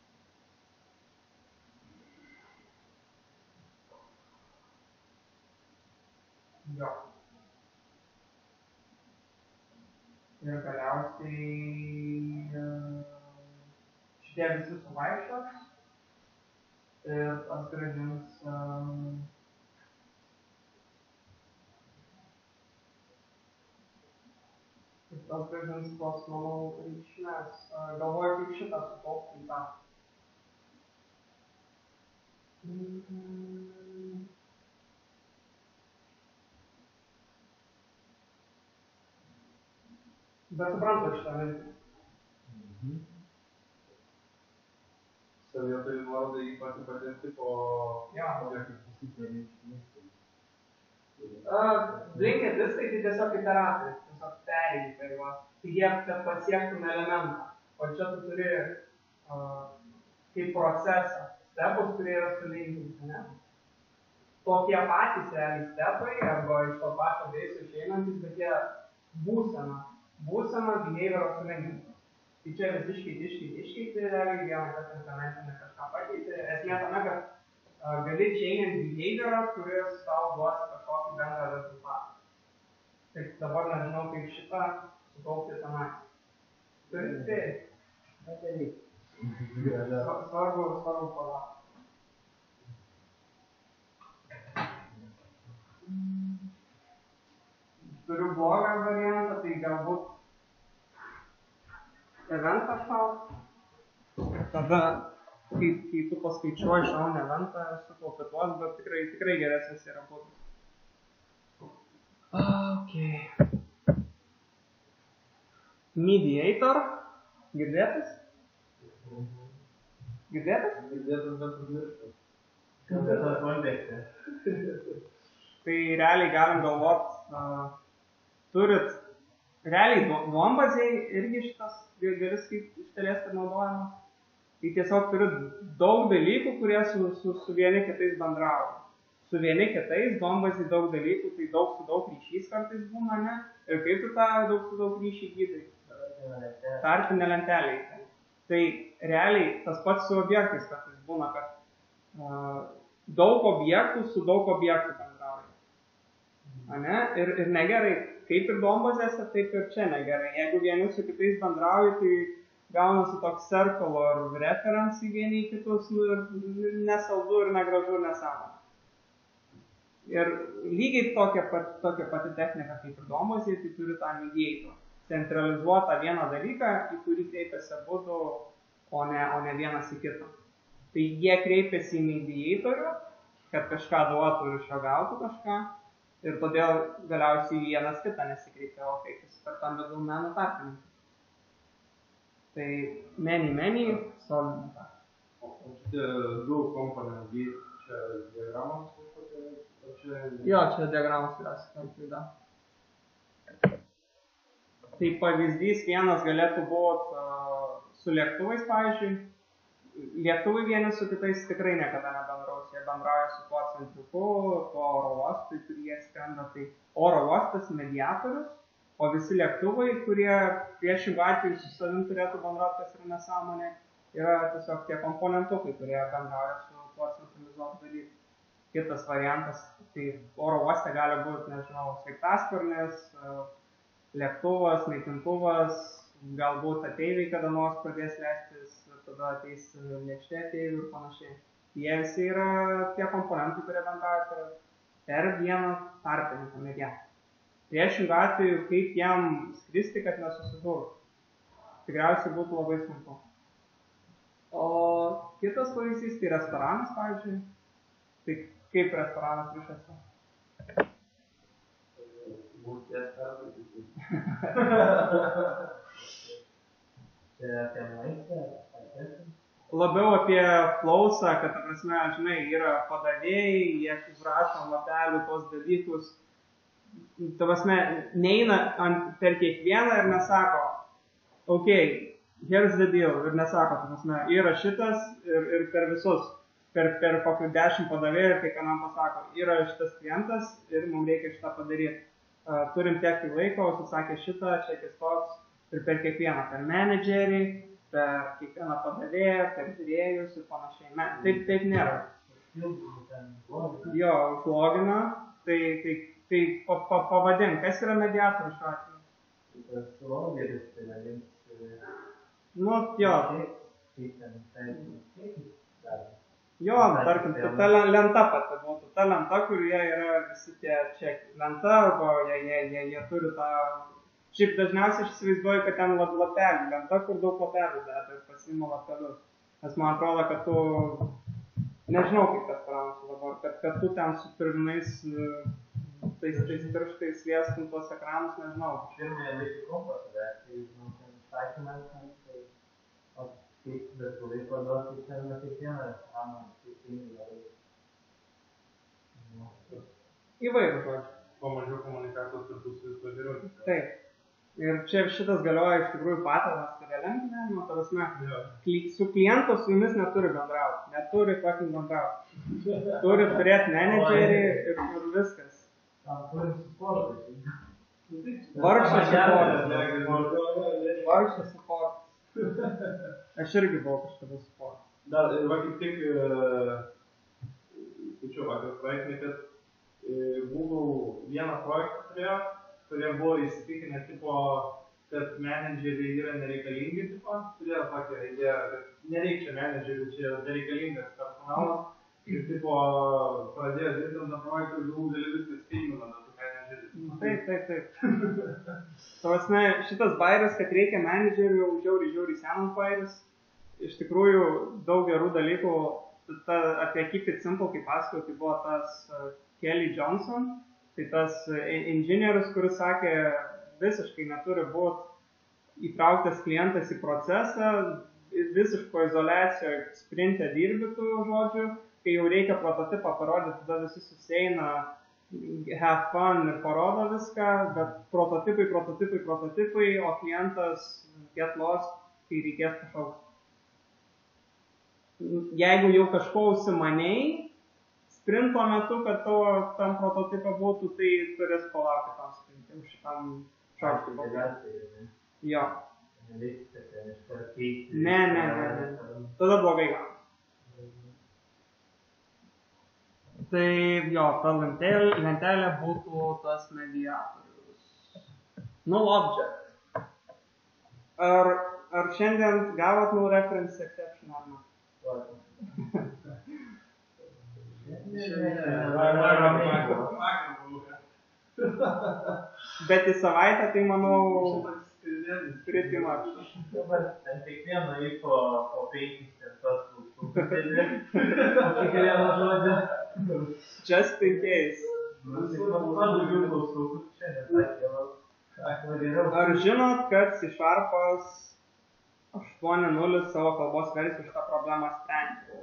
Jo. Ir galiausiai šitie visi suvaikščios ir atgrąžins um, atgrąžins tos, manau, reikšmės. Galvoju, kaip šitą sukaupti į tą. Mm-hmm. Bet suprantu šitą mintį. Mhm. Savietoj nuorodai į patį patirti po objektų susidaryti. Linked diskai tai tiesiog iteratorius, tiesiog perėjai per juos. Tai jie, kad pasiektum elementą. O čia tu turi uh, kaip procesą. Stepus, kurie yra sulinkinti, ne? Tokie patys realiai stepai, arba iš to pačio beisų išeinantis, bet jie būsena. Būsena behavior sulinkintas. Tai čia visiškai, iškai, iškai, tai realiai vieną kartą implementinę kažką pakeitė. Esmė tame, kad uh, gali chainint behaviorą, kuris tau duos kažkokį bendrą rezultatą. Tai dabar nežinau, kaip šitą sukaupti tenai. Turit spėti? Na, tai reikia. Svarbu, svarbu palaukti. Turiu blogą variantą, tai galbūt eventą šaut. Tada, kai, kai tu paskaičiuoji šaun eventą, sukaupi tuos, bet tikrai, tikrai geresnis yra būdas. Ok. Mediator. Girdėtas? Girdėtas? Girdėtas, bet užmirštas. Girdėtas kontekste. Tai realiai galim galvot, uh, turit, realiai duombazėj irgi šitas gali skaityt iš dalies ir naudojamas. Tai tiesiog turit daug dalykų, kurie su, su, su vieni kitais bendrauja. Su vieni kitais duombazėj daug dalykų, tai daug su daug ryšys kartais būna, ne? Ir kaip tu tą daug su daug ryšį gydai? Tarpinė lentelė. Tai realiai tas pats su objektais kartais būna, kad uh, daug objektų su daug objektų bendrauja. Ane? Ir, ir negerai, kaip ir duombazėse, taip ir čia negerai. Jeigu vieni su kitais bendrauja, tai gaunasi toks circle ar referencijai vieni į kitus, nu, ir nesaldu, ir negražu, ir nesąmonė. Ir lygiai tokia, pat, tokia pati technika kaip ir duombazėje, tai turi tą mediator. Centralizuotą vieną dalyką, į kurį kreipiasi abudu, o ne, o ne vienas į kitą. Tai jie kreipiasi į mediatorių, kad kažką duotų ir iš jo gautų kažką, ir todėl galiausiai vienas kitą nesikreipia, o kreipiasi per tą middleman tarpininką. Tai many, many, solve. O šitie du komponentai, čia diagramos kažkokia, o čia... Jo, čia diagramos vyriausiai klaida. Tai pavyzdys vienas galėtų būti uh, su lėktuvais, pavyzdžiui. Lėktuvai vieni su kitais tikrai niekada nebendraus. Jie bendrauja su tuo centriuku, tuo oro uostui, kur jie skrenda. Tai oro uostas mediatorius, o visi lėktuvai, kurie priešingų atveju su savim turėtų bendrauti, kas yra nesąmonė, yra tiesiog tie komponentukai, kurie bendrauja su tuo centralizuotu dalyku. Kitas variantas, tai oro uoste gali būti, nežinau, sraigtasparnis, uh, lėktuvas, naikintuvas, galbūt ateiviai kada nors pradės leistis, tada ateis lėkštė ateivių ir panašiai. Jie visi yra tie komponentai, kurie bendrauja per vieną tarpininką mediatorių. Priešingų atveju, kaip jam skristi, kad nesusidurtų. Tikriausiai būtų labai sunku. O kitas pavyzdys, tai restoranas, pavyzdžiui. Tai kaip restoranas ryšiasi? Būties pervaityti. Čia apie maistą, apie Labiau apie klausą, kad, ta prasme, žinai, yra padavėjai, jie užrašo lapelių tos dalykus. Ta prasme, neina ant, per kiekvieną ir nesako, ok, here's the deal, ir nesako, ta prasme, yra šitas ir, ir per visus. Per, per kokių dešimt padavėjų ir kiekvienam pasako, yra šitas klientas ir mums reikia šitą padaryti. Uh, turim tiek į laiko, susakė šitą, čekis toks, ir per kiekvieną, per menedžerį, per kiekvieną padavėją, per tyrėjus ir panašiai. Me, taip, taip nėra. Jo, užlogina, tai, tai, tai pa, pa, pavadink, kas yra mediatorius šiuo atveju? Tas logeris, tai yra links. Nu, jo. Jo, tarkim, ta lenta pati būtų, ta lenta, kurioje yra visi tie čekiai. Lenta, arba jie, jie, jie, jie turi tą... Šiaip dažniausiai aš įsivaizduoju, kad ten lapelių, lenta, kur daug lapelių deda ir pasiima lapelius. Nes man atrodo, kad tu... Nežinau, kaip tas paramas dabar, kad, kad tu ten su pirmais tais, tais pirštais liestum tuos ekranus, nežinau. Pirmąją laikį kompas, bet tai, žinau, ten išsakymas, tai... Kaip bet laiko duos, tai čia ne kiekvieną restoraną, skirtingai labai. Įvairių žodžių. Kuo mažiau komunikacijos tarpusavy, tuo geriau. Taip. Ir čia šitas galioja iš tikrųjų patalpas realiam gyvenimo, ta prasme, su klientu su jumis neturi bendrauti, neturi fucking bendrauti. Turi turėti menedžerį ir, ir viskas. Tam turim supportą. Vargšas supportas. Vargšas supportas. Aš irgi buvau kažkada su po. Dar, va, kaip tik, skaičiu apie projektinį, kad Google vieną projektą turėjo, kurie buvo įsitikinę, tipo, kad menedžeriai yra nereikalingi, tipo, turėjo tokią idėją, kad nereikia menedžerių, čia nereikalingas personalas. Ir, tipo, pradėjo dirbti ant projektų ir galų gali viskas filmina, bet tu menedžerių. Taip, taip, taip. Tavasme, šitas bairis, kad reikia menedžerių, jau žiauri, žiauri senas bairis. Iš tikrųjų, daug gerų dalykų, ta, apie Keep It Simple, kaip pasakau, tai buvo tas uh, Kelly Johnson, tai tas uh, inžinierius, kuris sakė, visiškai neturi būti įtrauktas klientas į procesą, visiško izoliacijoje sprinte dirbitų, žodžiu, kai jau reikia prototipą parodyti, tada visi susieina, have fun ir parodo viską, bet prototipai, prototipai, prototipai, o klientas get lost, kai reikės kažkoks. Jeigu jau kažko užsimanėjai, sprinto metu, kad tavo tam prototipą būtų, tai turės palaukti tam sprintui, šitam šaukti. Jo. Ne, ne, ne, ne. Tada blogai gal. Tai jo, ta lentelė, lentelė būtų tas mediatorius. Null object. Ar, ar šiandien gavot null reference exception ar ne? Bet į savaitę, tai manau, pretty much. Dabar ten kiekvieno įpo po penkis centas tūkstantis. Kiekvieno žodžio. Just in case. Ar žinot, kad C Sharpas aštuoni nulis savo kalbos versijų šitą problemą sprendžia?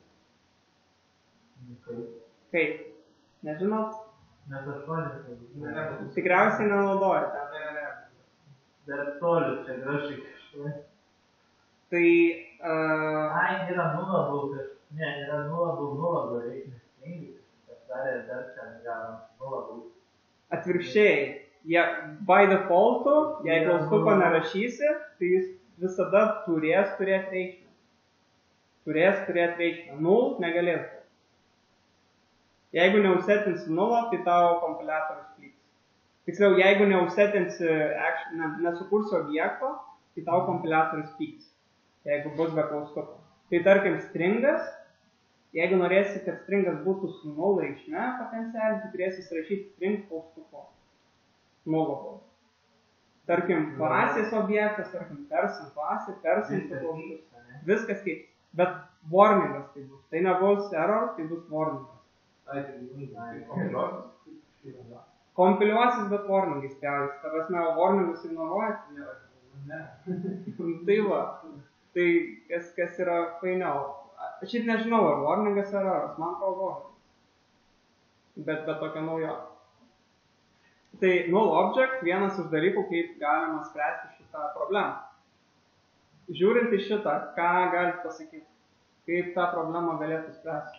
Kaip? Nežinot? Nes aštuoni. Tikriausiai nenaudojate. Dar toliu čia gražiai kažkuo. Tai... Uh... Ai, yra nula būtų. Ne, yra nula būtų nula būtų. Dar ir dar čia galim nula būtų. Atvirkščiai. Ja, by defaultu, jei klaustuko nerašysi, tai jis visada turės turėti reikšmę. Turės turėti reikšmę. Null negalės būti. Jeigu neusetinsi nulą, tai tavo kompiliatorius klyks. Tiksliau, jeigu neusetinsi, ne, nesukursi objekto, tai tavo kompiliatorius pyks, jeigu bus be klaustuko. Tai tarkim stringas, jeigu norėsi, kad stringas būtų su null reikšme potencialiai, tai turėsi įsirašyti string klaustuko. Nulo klaustuko. Tarkim, klasės objektas, tarkim, person klasė, person su klaustuku. Viskas kaip, bet warningas tai bus. Tai nebus error, tai bus warningas. Ai, tai kompiliuosis? Kompiliuosis, bet warningais pjaujasi. Ta prasme, warningus ignoruojat? Ne. Tai va. Tai kas, kas yra fainiau. Aš ir nežinau, ar warningas ar erroras. Man atrodo warningas. Bet, bet tokia nauja. Tai null object vienas iš dalykų, kaip galima spręsti šitą problemą. Žiūrint į šitą, ką galite pasakyti? Kaip tą problemą galėtų spręsti?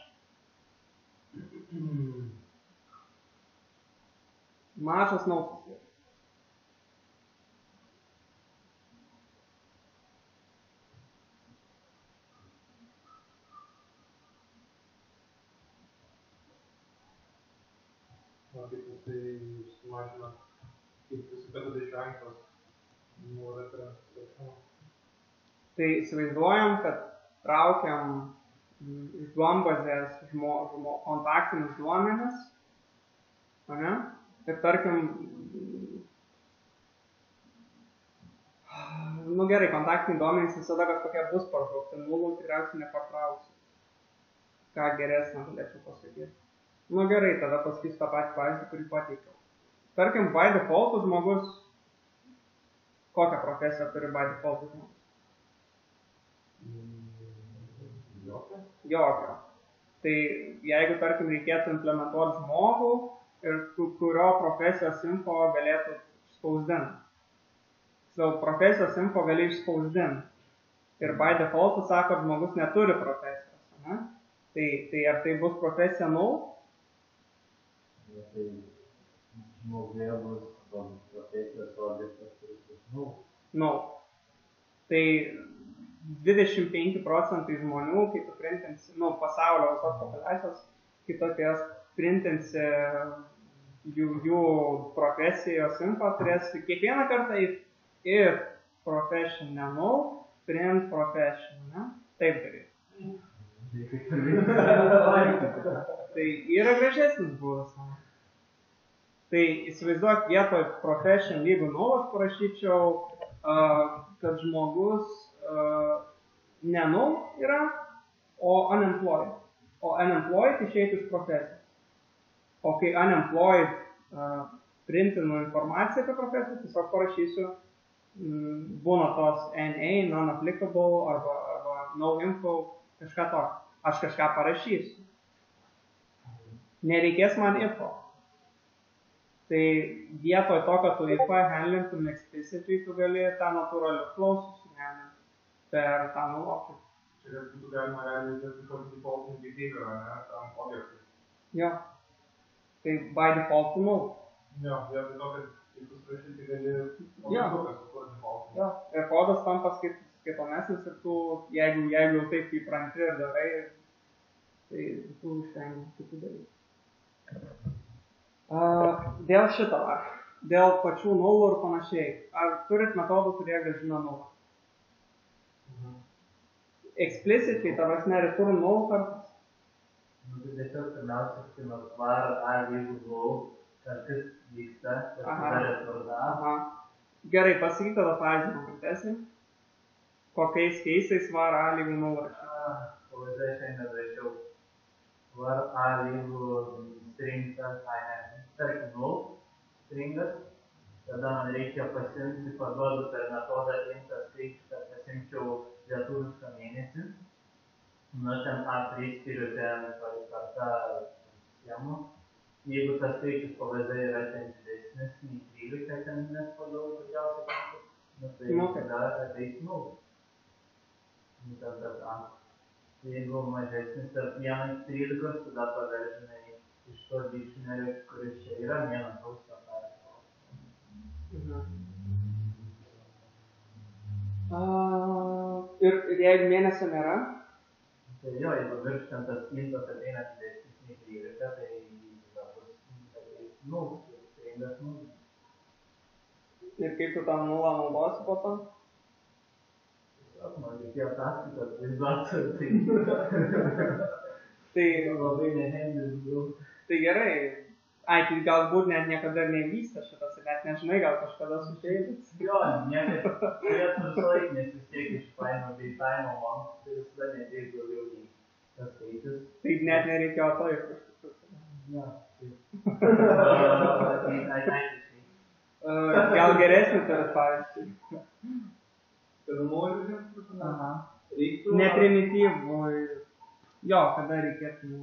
Mažas naujas. Na, kaip jisai sumažina, kaip visi padeda išvengtos nuo referencijos. Tai įsivaizduojam, kad traukiam iš duombazės žmo, žmo, kontaktinius duomenis, ane? Ir tarkim, nu gerai, kontaktiniai duomenys visada kažkokie bus partraukti, nulų tikriausiai nepartrauksiu. Ką geresnio galėčiau pasakyti. Nu gerai, tada pasakysiu tą patį pavyzdį, kurį pateikiau. Tarkim, by default žmogus, kokią profesiją turi by default žmogus? Jokio? Jokio. Tai jeigu, tarkim, reikėtų implementuoti žmogų, ir kurio profesijos info galėtų spausdinti. Tiksliau, profesijos info gali išspausdinti. Ir by default sako, kad žmogus neturi profesijos. Ne? Tai, tai ar tai bus profesija null? Ja, tai žmoguje bus profesijos objektas, kuris bus null. Null. Tai dvidešimt penki procentai žmonių, kai tu printinsi, nu, pasaulio visos populiacijos, kai tu apie jas printinsi jų, jų profesijos info, turėsi kiekvieną kartą if profession nenull, print profession, ne? Taip daryti. Tai yra gražesnis būdas. Ne? Tai įsivaizduok vietoj profession lygu null, aš parašyčiau, uh, kad žmogus uh, ne null yra, o unemployed. O unemployed išeitų iš profesijos. O kai unemployed uh, printinu informaciją apie profesiją, tiesiog parašysiu, mm, būna tos N A, non-applicable, arba, arba no info, kažką to. Aš kažką parašysiu. Nereikės man ifo. Tai vietoj to, kad tu ifą handlintum explicitly, tu gali tą natūralių klausus suhandlinti per tą nullopį. Čia būtų galima realiai kažkokį default indicator, ne, tam objektui. Jo. Tai by default tu null. Jo, vietoj to, kad kai tu surašyti gali objektukas sukurti default. Jo. Ir kodas tampa skaitomesnis ir tu, jeigu, jeigu taip įpranti ir darai, tai tu užtengi kitų dalykų. Uh, dėl šito, dėl pačių nullų ir panašiai. Ar turit metodų, kurie grąžina nullą? Mhm. Explicitly, tavas nereturn null kartas? Nu, tai tiesiog pirmiausia, kai mes var, ar jeigu null, kažkas vyksta, ir tada returna. Aha. Gerai, pasakyk tada pavyzdį konkretesnį. Kokiais keisais var, ar jeigu null rašyti? Pavyzdžiui, šiandien rašiau var, ar jeigu stringas, ai ne, tarkim null stringas, tada man reikia pasimti, paduodu per metodą imtą skaičių, kad pasimčiau lietuvišką mėnesį. Nu, ten A priskiriu ten per tą schemą. Jeigu tas skaičius pavyzdžiui yra ten didesnis nei trylika, ten mes paduodu didžiausiai, nu, tai okay. tada ateis null. Nu, ten tas A. Jeigu mažesnis tarp vieno ir trylikos, tada paveržinai iš to dictionary, kuris čia yra, vienas aukštą tarp. Mhm. Uh, ir, ir jeigu mėnesio nėra? Tai jo, jeigu virš ten tas intas ateina didesnis nei trylika, tai tada bus null, stringas null. Ir kaip tu tą nullą naudosi po to? Man reikėjo ataskaitas vaizduoti, tai labai nehendis buvo. Tai gerai. Ai, tai galbūt net niekada nevyksta šitas, net nežinai, gal kažkada sužeidus. Jo, niekad turėtų visą laiką, nes vis tiek iš paimo bei taimo man, tai visada neteis daugiau nei tas skaičius. Tai net nereikėjo to iš kažkaip. Jo, taip. Gal geresnį turit pavyzdžiui. Kada nori, Aha. reiktų... Neprimityvų. Jo, kada reikėtų.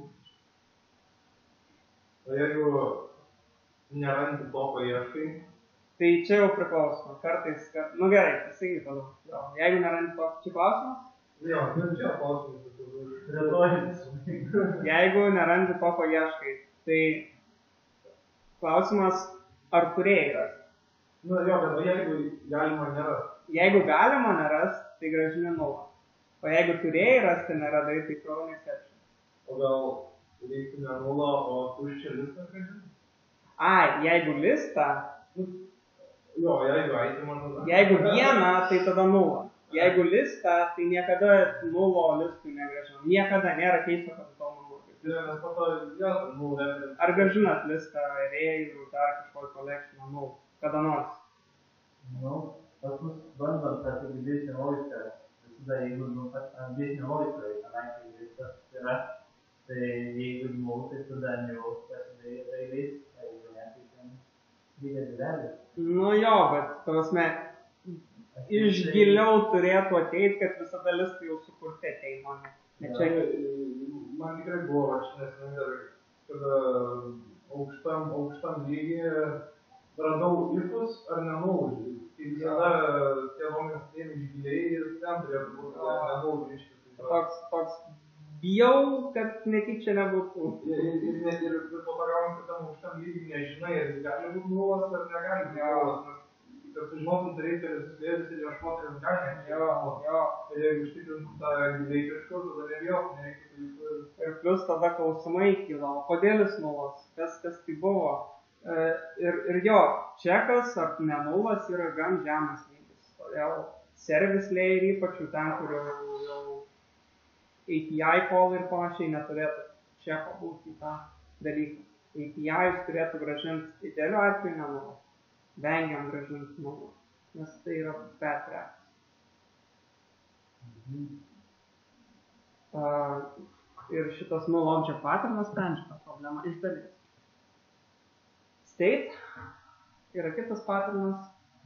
O jeigu nerandi to, ko ieškai? Tai čia jau priklausoma. Kartais, kad... Nu gerai, pasakyk toliau. Jo. Jeigu nerandi to, čia klausimas? Jo, čia klausimas. Retorinis. Jeigu nerandi to, ko ieškai, tai klausimas, ar turėjai rasti? Nu jo, bet jeigu galima nerast. Jeigu galima nerast, tai grąžini nullą. O jeigu turėjai rasti neradai, tai throw an exception. O gal reiktų ne nullą, o tuščią listą grąžinti? Ai, jeigu listą, Nu, jo, jeigu itemą tada. jeigu vieną, tai tada nullą. Jeigu listą, tai niekada nullo listų negrąžinam. Niekada nėra keisto, kad to nullų. Tai mes po to vėl nullą. Ar grąžinat listą arėjų, dar kažkokį collection nullų? Kada nors? Nu, pas mus bandom tą tik didesnį logiką. Visada jeigu, nu, pat didesnį logiką, kadangi viskas yra, tai jeigu null, tai tada jau pasidarė raidais, tai jeigu ne, tai ten didelį dalį. Nu jo, bet, prasme, iš giliau turėtų ateiti, kad visada listai jau sukurti ateina. Ne čia... Man tikrai buvo, aš nesinai, kada aukštam, aukštam lygiai radau ifus ar nenaužį. Tai visada tie duomenys ateina iš giliai ir ten turėtų būti nenaužį iš kitų. Toks, toks bijau, kad netyčia nebūtų. Ir net ir po to gavom, kad tam aukštam lygiai nežinai, ar jis gali būti nulas ar negali būti nulas. Nes kad sužinotum, tai reikia susidėtis ir ieškoti ir galime. Jo, jo. Tai jeigu ištikrintum tą giliai kažkur, tada nebijok, nereikia dalykų. Ir plus tada klausimai kyla, o kodėl jis nulas, kas, kas tai buvo. E, ir, ir jo, čekas ar ne nulas yra gan žemas lygis. Todėl service layer ypač jau ten, kur jau, jau A P I call ir panašiai neturėtų čeko būti į tą dalyką. A P I turėtų grąžinti idealiu atveju ne nulas. Vengiam grąžinti nulas, nes tai yra bad practice. Mhm. Uh, ir šitas null object patternas sprendžia tą problemą iš dalies. State yra kitas patternas,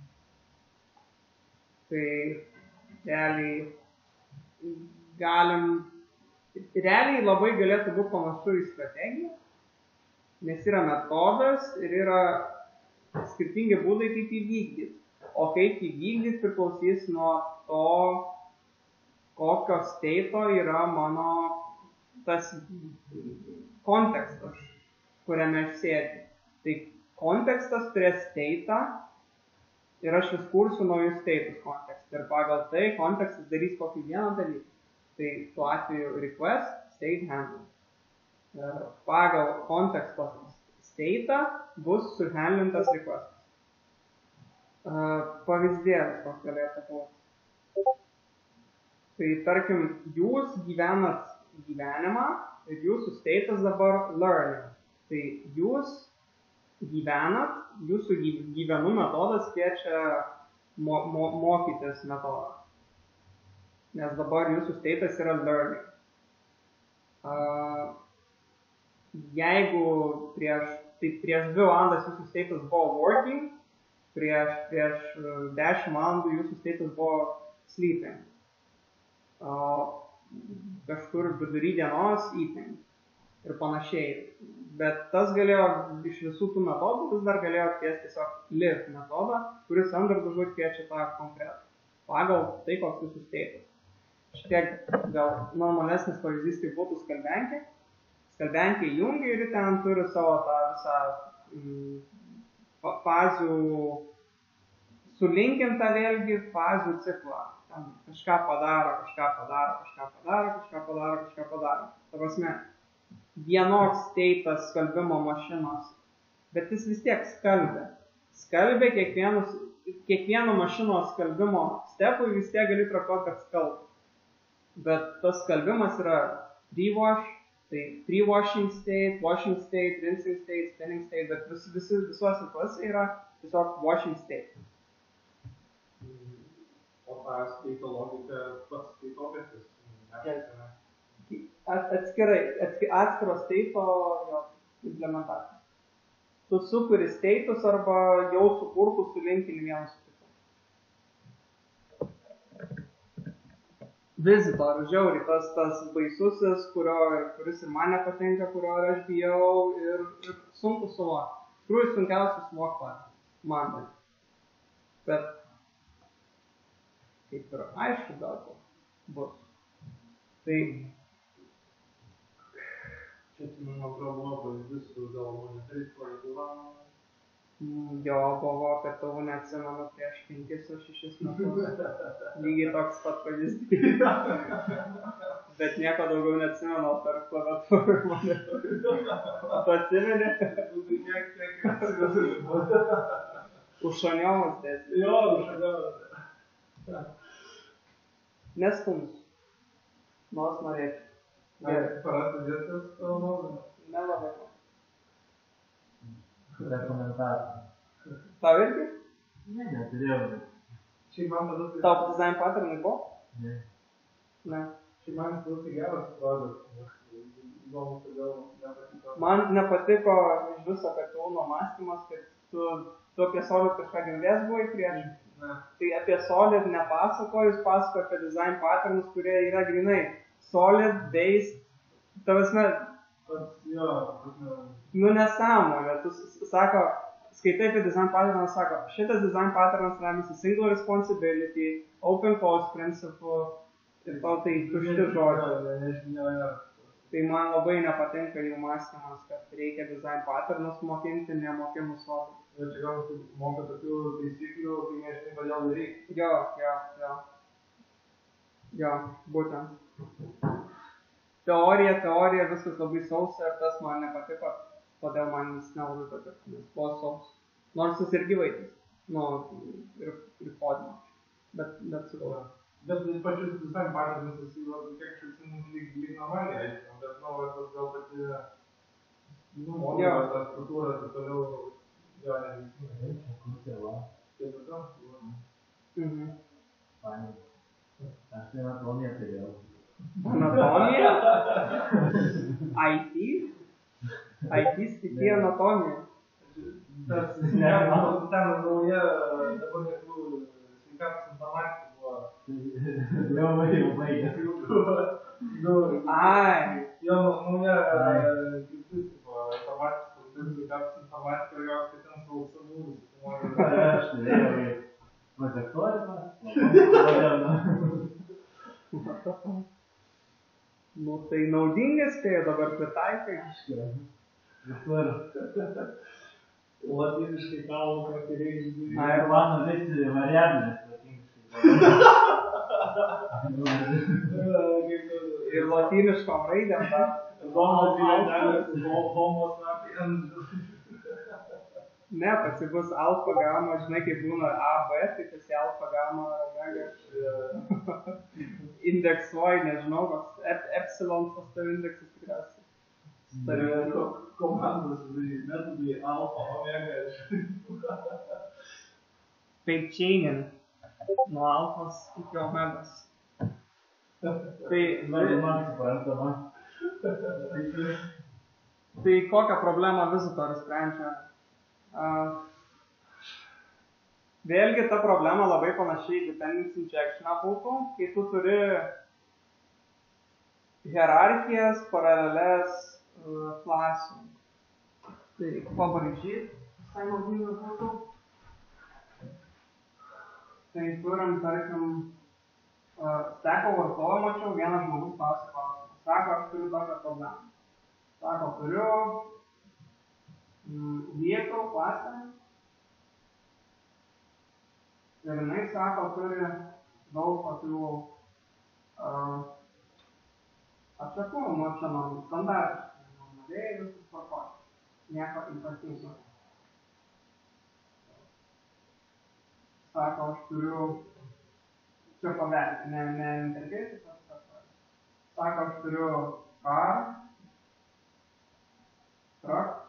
tai realiai galim, realiai labai galėtų būti panašu į strategiją, nes yra metodas ir yra skirtingi būdai, kaip įvykdyti. O kaip įvykdyti priklausys nuo to, kokio state'o yra mano tas kontekstas, kuriame aš sėdžiu. Tai kontekstas turės state'ą ir aš vis kursiu naujus state'us kontekstą. Ir pagal tai kontekstas darys kokį vieną dalyką. Tai tuo atveju request, state handle. Ir pagal konteksto state'ą bus suhandlintas requestas. Uh, pavyzdėlis toks galėtų būti. Tai tarkim, jūs gyvenat gyvenimą ir jūsų state'as dabar learning. Tai jūs gyvenat, jūsų gyvenų metodas kviečia mo, mo, mokytis metodą. Nes dabar jūsų state'as yra learning. Uh, jeigu prieš, tai prieš dvi valandas jūsų state'as buvo working, prieš, prieš dešimt valandų jūsų state'as buvo sleeping. Uh, kažkur vidury dienos eating ir panašiai. Bet tas galėjo iš visų tų metodų, vis dar galėjo kviesti tiesiog live metodą, kuris underdažuot kviečia tą konkretą. Pagal tai, koks jūsų state'as. Šitiek gal normalesnis pavyzdys tai būtų skalbenkė. Skalbenkė jungia ir ten turi savo tą visą mm, fazių, sulinkintą vėlgi fazių ciklą. Ten kažką padaro, kažką padaro, kažką padaro, kažką padaro, kažką padaro. Ta prasme, vienoks state'as skalbimo mašinos, bet jis vis tiek skalbia. Skalbia kiekvieno mašinos skalbimo stepui vis tiek gali traktuoti, kad skalbia. Bet tas skalbimas yra pre-wash, tai pre-washing state, washing state, rinsing state, spinning state, bet vis, vis, visuose tuose yra tiesiog washing state. O tą state'o logiką pats state objektas neapsime. Atskirai, atskir, atskiro state'o implementacijos. Tu sukuri state'us arba jau sukurtus sulinkini vienas su kitu. Visitor, žiauriai, tas, tas baisusis, kurio, kuris ir man nepatinka, kurio ir aš bijau ir, ir sunku suvokti. Tikrųjų sunkiausias suvokti patys, man tai. Bet kaip ir aišku gal bus. Tai čia man atrodo buvo pavyzdys su gal monitorais klaidūram. Jo, buvo, kad tavo neatsimenu prieš penkis ar šešis metus. Lygiai toks pat pavyzdys. Bet nieko daugiau neatsimenu tarp klaviatūrų ir monitorių. Tu atsimeni? Tu kiek, kiek atsimenu. Ušaniovas dėsi. Jo, ušaniovas. Neskums. Nors norėčiau. Gerai, parasti dėstas tavo nuomonę. Nelabai. Rekomendacija. Tau irgi? Ne, neturėjau. Šiaip man tada tai... Tau design patternai buvo? Ne. Ne. Šiaip man tada tai geras atrodo. Įdomu, kodėl nepatiko. Man nepatiko iš viso Kapiūno mąstymas, kad tu, tu apie Solid kažką girdės buvai prieš. Ne. Tai apie Solid nepasakoju, jis pasako apie design patternus, kurie yra grinai Solid based. Tavasme, Jo, prasme. nu nesąmonė, tu sako, skaitai apie design patterną, sako, šitas design patternas remiasi single responsibility, open cause principle ir to tai tušti žodžiai. Tai man labai nepatinka jų mąstymas, kad reikia design patternus mokinti, nemokimus Solid. Ir čia gal moka tokių taisyklių, kai nežinai, kodėl daryti. Jo, jo, jo. Jo, būtent. Teorija, teorija, viskas labai sausa ir tas man nepatiko. Todėl man jis nelabai patiko, nes buvo saus. Nors jis irgi vaikas. Nu, ir, ir kodimo. Bet, bet su galva. Bet pačius visai patys visas įvas, kiek aš atsimenu, lyg, lyg normaliai aiškinom, bet nu, tas gal pati, nu, modulio, ta struktūra, tai toliau, jo, neveiksime. Kur tai va? Tai tada? Mhm. Fajn. Aš tai anatomiją turėjau. Anatomija? I T? I T stikiai anatomija. Tas, ne, man ten nauja, dabar neklių sveikatos informatika buvo. Jau jau baigęs. Nu, Ai. jo nauja kryptis, tipo, informatikos, sveikatos informatika, ir jos, kad ten savo savų, Aš turėjau ir protektoriką. Kodėl, Nu, tai naudingas, kai dabar pritaikai. Visur. Latiniškai kalbą, ką tai reikia. Na ir mano visi variablės Ir latiniškom raidėm dar. Domos gyventelės, homos sapiens. Ne, pasi bus alfa, gamma, žinai, kaip būna A, B, tai pasi alfa, gamma, omega, indeksuoji, nežinau, koks epsilon pas tavo indeksas tikriausiai. Starėjo komandos metodai alfa, omega. Taip chainin, nuo alfos iki omegas. Tai, man suprantama. tai kokią problemą vizitorius sprendžia? Uh, vėlgi ta problema labai panašiai dependency injection būtų, kai tu turi hierarchijas, paraleles uh, klasių. Tai pabraižyti, visai naudinga būtų. Tai turim, tarkim, uh, steko vartojimą, čia vienas žmogus klausė klausimą. Sako, aš turiu tokią problemą. Sako, turiu vietų klasę ir jinai sako, turi daug tokių uh, atšakų, nu čia man standartiškai, normaliai viskas tvarkoj, nieko ypatingo. Sako, aš turiu, čia paverti, ne, ne interfejsai, sako, aš turiu car, truck,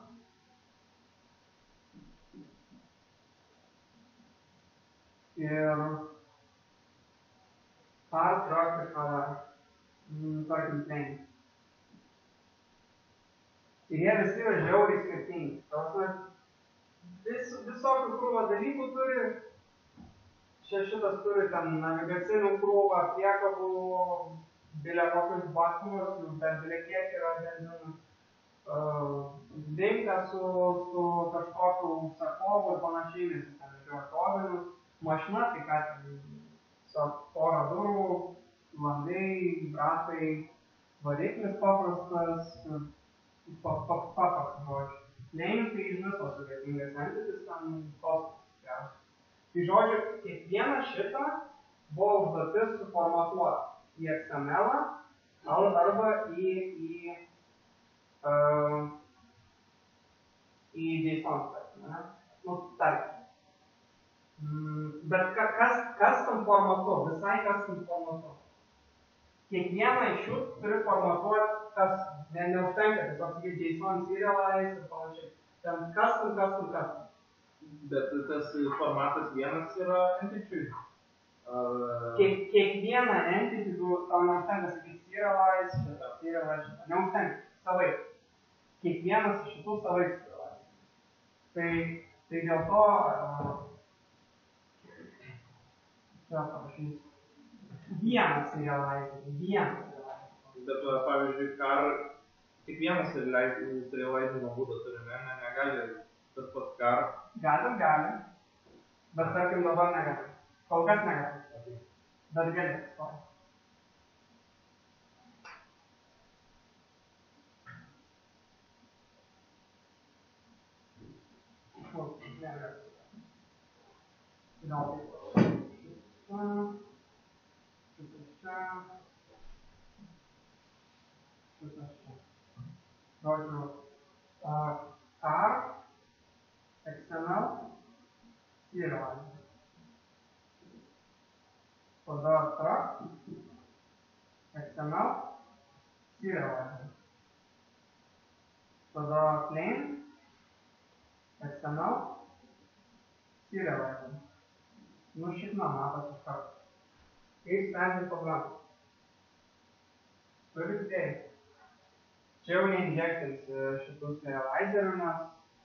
ir car, truck ir car, tarkim, train. Ir jie visi yra žiauriai skirtingi. Vis, visokių krūvą dalykų turi. Čia šitas turi ten navigacinių krūvą, priekabų, bilia kokius batmus, bent bilia kiek yra benzinų. Uh, Linkę su, su kažkokiu užsakovu ir panašiai, nes ten yra tovinius. Mašina, tai ką su porą durų, langai, ratai, variklis paprastas, pa, pa, paprastas žodžiu. Neim, tai iš viso sudėtingas entitis, ten kostas tikriausiai. Tai žodžiu, kiekvieną šitą buvo užduotis suformatuoti į X M L arba į, į, uh, į JSON, ne? Nu, tarkim. Bet kas, kas tam formatu, visai kas tam formatu. Kiekvieną iš jų turi formatuoti, kas ne, neužtenka, tiesiog sakyti JSON serialize ir panašiai. Ten kas tam, kas tam, kas tam. Bet tas formatas vienas yra entičiui. Ar... Kiek, kiekvieną entity, tau neužtenka sakyti serialize, serialize, neužtenka, savai. Kiekvienas iš šitų savai serialize. Tai, tai dėl to... Uh, čia parašysiu. Vienas serialize, vienas serialize. Bet, pavyzdžiui, kar kiekvienas serializimo būdą turi, ne? ne? Negali tas pats kar. Galim, galim. Bet tarkim dabar negalim. Kol kas negalim. Okay. Bet gali atstovai. Ne, negalėtų. Gal taip. Šitas čia. Šitas čia. Žodžiu, car, X M L, serialize. Tada truck, X M L, serialize. Tada plane, X M L, serialize. Nu šitą matot iš karto. Kaip sprendžiant problemą? Turit idėją. Čia jau neinjektins šitų serializerių, nes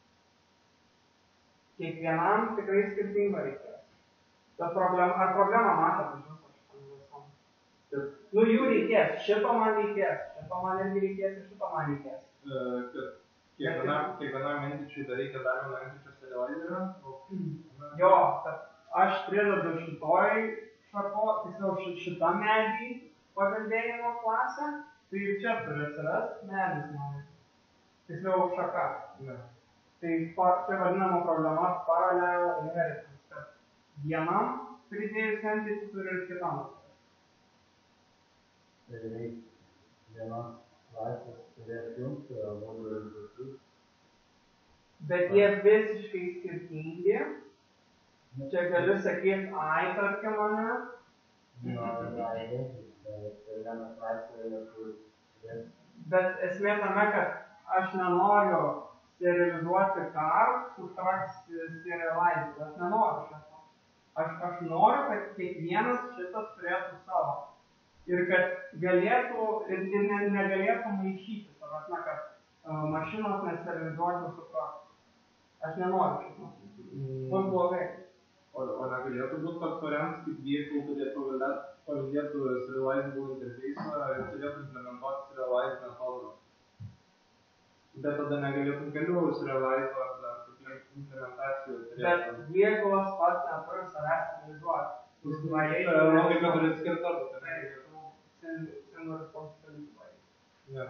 kiekvienam tikrai skirtingo reikės. Bet problem, ar problemą matot iš viso šitam visom? Nu jų reikės, šito man reikės, šito man irgi reikės ir šito man reikės. Kad kiekvienam, kiekvienam entičiui dar reikia dar vieno entičio serializerio? Jo, kad aš pridedu šitoj šako, tiksliau šitam medį paveldėjimo klasę, tai ir čia turi atsirast medis medis. Tiksliau šaka. Ne. Tai čia vadinama problema parallel inheritance, kad vienam pridėjus entity turi ir kitam atsirast. Tai reikia vienos klasės turėti jungti, o modulių ir tokius. Bet jie visiškai skirtingi. Čia gali sakyti, ai, tarkim, mane. Nu, ai, tai viena klasė ir kur. Bet esmė tame, kad aš nenoriu serializuoti car, su trucks serialize. Aš nenoriu šito. Aš, aš noriu, kad kiekvienas šitas turėtų savo. Ir kad galėtų, ir, ir ne, negalėtų maišyti. Savasme, kad uh, mašinos neserializuotų su trucks. Aš nenoriu šito. Bus blogai. O, o negalėtų būti toks variantas, kaip vehicle turėtų paveldėtų serializable interface'ą ir turėtų implementuoti serialize metodą. Bet tada negalėtum kelių serialize ar implementacijų turėtų. Bet vehicle'as pats neturi savęs serializuoti. Logika turi skirta, bet tai negalėtų. Single responsibility. Ne.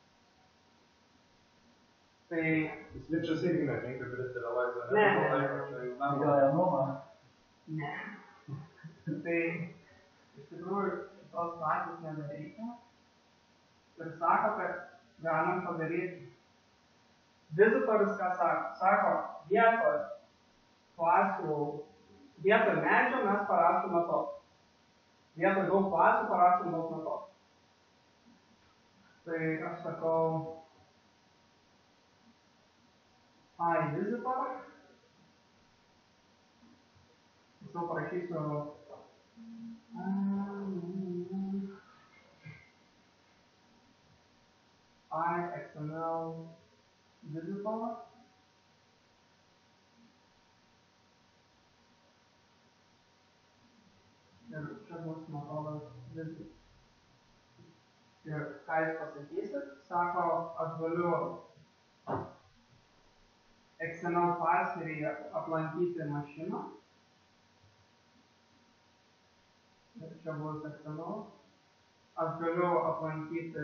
Tai... Switch'as irgi netinka turi serialize. Ne, ne, ne. Gal nuoma? Ne. Tai iš tikrųjų šitos klasės nebereikia. Ir sako, kad galim padaryti. Visitorius ką sako? Sako, vietoj klasių, vietoj medžio mes parašom metodus. Vietoj daug klasių parašom daug metodų. Tai aš sakau, I visitor. Tiksliau parašysiu I X M L visitor. Ir čia bus metodas visit. Ir ką jūs pasakysit, sako, aš galiu X M L parseryje aplankyti mašiną. Ir čia bus X M L. Aš galiu aplankyti,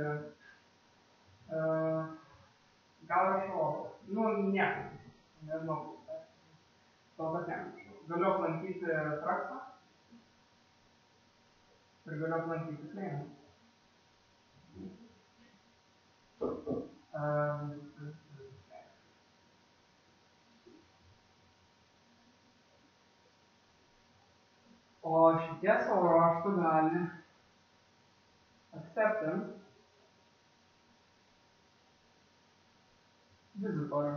uh, gal rašau, nu, nieko, nežinau, to kad nerašau. Galiu aplankyti trucksą ir galiu aplankyti plane. Um, O šitie savo raštų gali acceptant visitor.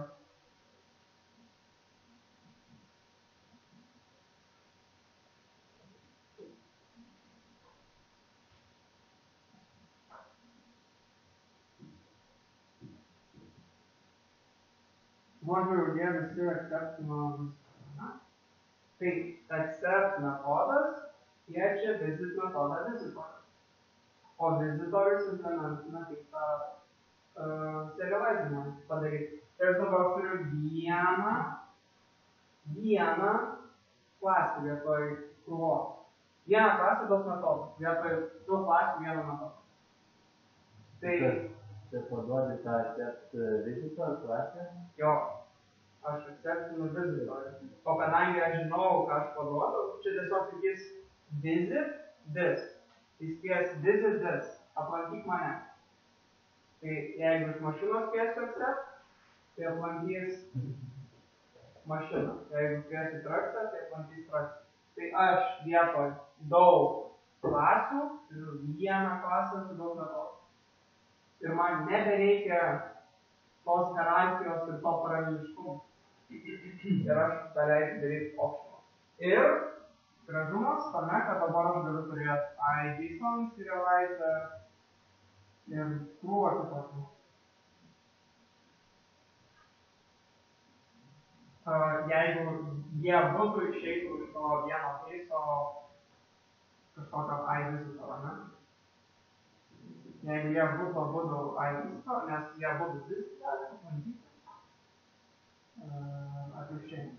Žodžiu, jie visi acceptino visitor. Tai accept metodas kviečia visit metodą visitor. O visitorius implementina kaip tą uh, serializmą padaryti. Ir dabar turiu vieną, vieną klasę vietoj krūvos. Vieną klasę daug metodų. Vietoj daug klasių vieną metodą. Tai... Čia paduodi tą accept visitor klasę? Jo. aš acceptinu visitor. O kadangi aš žinau, ką aš paduodu, čia tiesiog sakys visit this. Jis kvies visit this, aplankyk mane. Tai jeigu iš mašinos kviesiu accept, tai aplankys mašiną. Jeigu kviesiu traksą, tai aplankys traksą. Tai aš vietoj daug klasių, turiu vieną klasę su daug metodų. Ir man nebereikia tos hierarchijos ir to paraleliškumo. Ir aš daleisiu daryti optional. Ir gražumas tame, kad dabar aš galiu turėti IJSON, serializer ir krūvą kitokių. Jeigu jie būtų išeitų iš to vieno keiso kažkokio IJSON, ne? Jeigu jie būtų abudu IJSON, nes jie abudu vis gali bandyti. Atvirkščiai.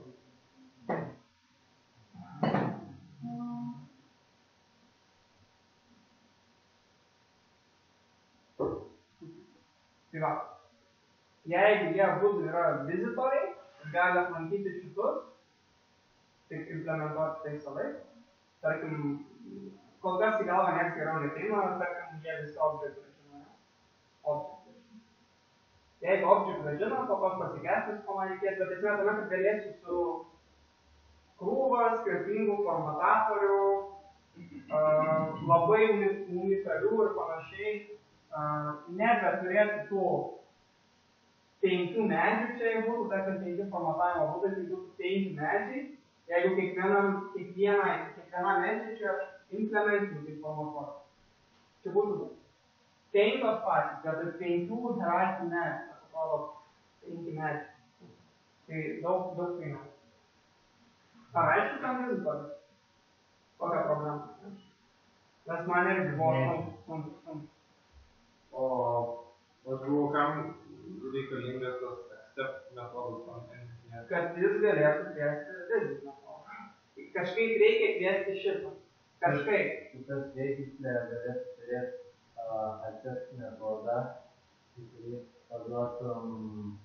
Tai va, jeigu jie būtų yra vizitoriai, gali aplankyti šitus, tik implementuoti tai savai. Tarkim, kol kas į galvą nieks geriau neteina, tarkim, jie visi object žino. Object žino. Jeigu object žino, po to pasikestis, ko man reikės, bet esmė tame, kad galėsiu su krūva skirtingų formatatorių, uh, labai unikalių ir panašiai, uh, nebeturėti tų penkių medžių čia būtų, tarkim, penki formatavimo būdai, tai būtų penki medžiai. Jeigu kiekvienam, kiekvieną, kiekvieną medžiai čia implementinių kaip formatuoti. Čia būtų penkios patys, bet ir penkių hierarchinių medžių, tas atrodo penki medžiai. Tai daug, daug kainuoja. Ar aišku, kam vizitorius? Kokia problema? Nes man irgi buvo sunku, sunku. O aš galvoju, kam reikalingas tas accept metodas ant entity. Kad jis galėtų kviesti visit metodą. Kažkaip reikia kviesti šitą. Kažkaip. Kitas veikiklė galėtų turėti uh, accept metodą, kurį paduotum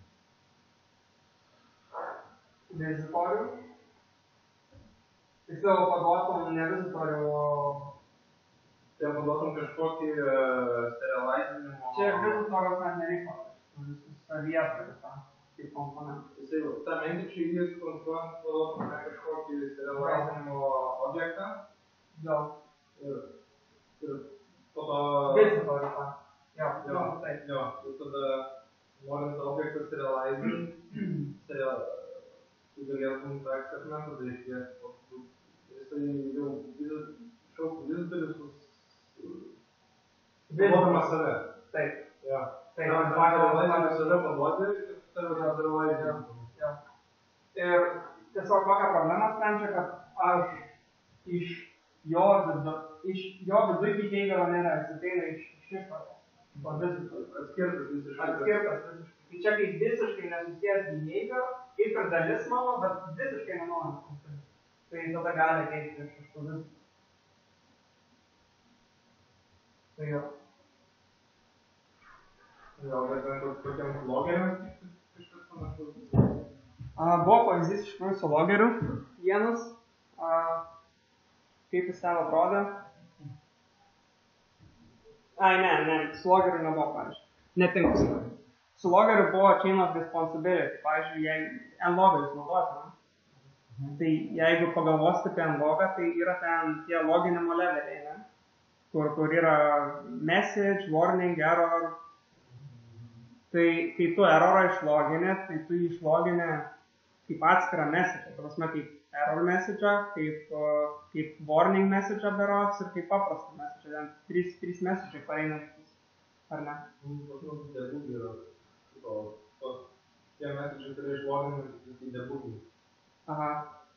vizitorių. Tiksliau paduotum ne vizitorių, Tai paduotum kažkokį uh, serializinimo... Čia vizitorius net nereikia. Savyje turi tą kaip komponentą. Jisai tam entity jį sukonstruojant paduotum kažkokį serializinimo objektą. Jo. Ir, ir po to... Vizitorių tą. Jo, Jo, taip. jo. Ir tada norint objektą serializinti, serial... tu galėtum tą accept metodą iškviesti. Jisai jau šauktų vizitorius paduodamas save. Taip. Jo. Taip. Tam serializinti save paduoti ir save serializinti. Jo. Ir tiesiog kokią problemą sprendžia, kad aš iš jo vidu, iš jo vidu iki teigalo nėra, jis ateina iš išorės. O vizitorius. Atskirtas visiškai. Atskirtas visiškai. Tai čia kaip visiškai nesusijęs behavior, kaip ir dalis mano, bet visiškai nenorimas. Tai tada gali keisti iš šitų vizitorių. Tai jo. Gal bet kokiam logeriam kažkas panašus? Buvo pavyzdys iš tikrųjų su logeriu vienas. A, kaip jis ten atrodė. Ai, ne, ne, su logeriu nebuvo, pavyzdžiui. Netinkus. Su logeriu buvo chain of responsibility. Pavyzdžiui, jei nlogą jūs naudojate, ne? Tai jeigu pagalvosite apie nlogą, tai yra ten tie loginimo leveliai, ne? Kur, kur yra message, warning, error. Tai kai tu errorą išlogini, tai tu jį išlogini kaip atskirą message. Tai prasme, kaip error message, kaip, kaip warning message berods ir kaip paprastą message. Ten trys, trys message pareinantis, ar ne? Pas debugį yra. O tie message yra išloginami į debugį. Aha.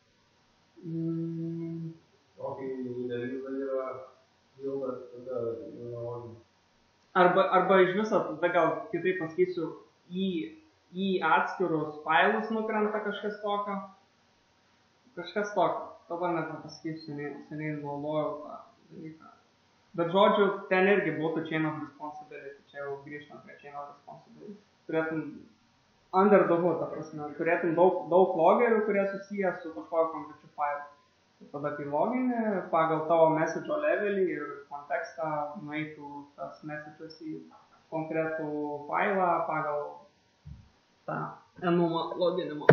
Mm. O kai release yra buildas, tada nelogini. Arba, arba iš viso, tada gal kitaip pasakysiu, į, į atskirus failus nukrenta kažkas tokio. Kažkas tokio. Dabar net pasakysiu, seniai, seniai naudojau tą dalyką. Bet žodžiu, ten irgi būtų chain of responsibility. Čia jau grįžtam prie chain of responsibility. Turėtum under the hood, ta prasme, turėtum daug, daug logerių, kurie susiję su kažkokiu konkrečiu failu. Tada, kai logini, pagal tavo message'o levelį ir kontekstą nueitų tas message'as į konkretų failą pagal tą enumą loginimo.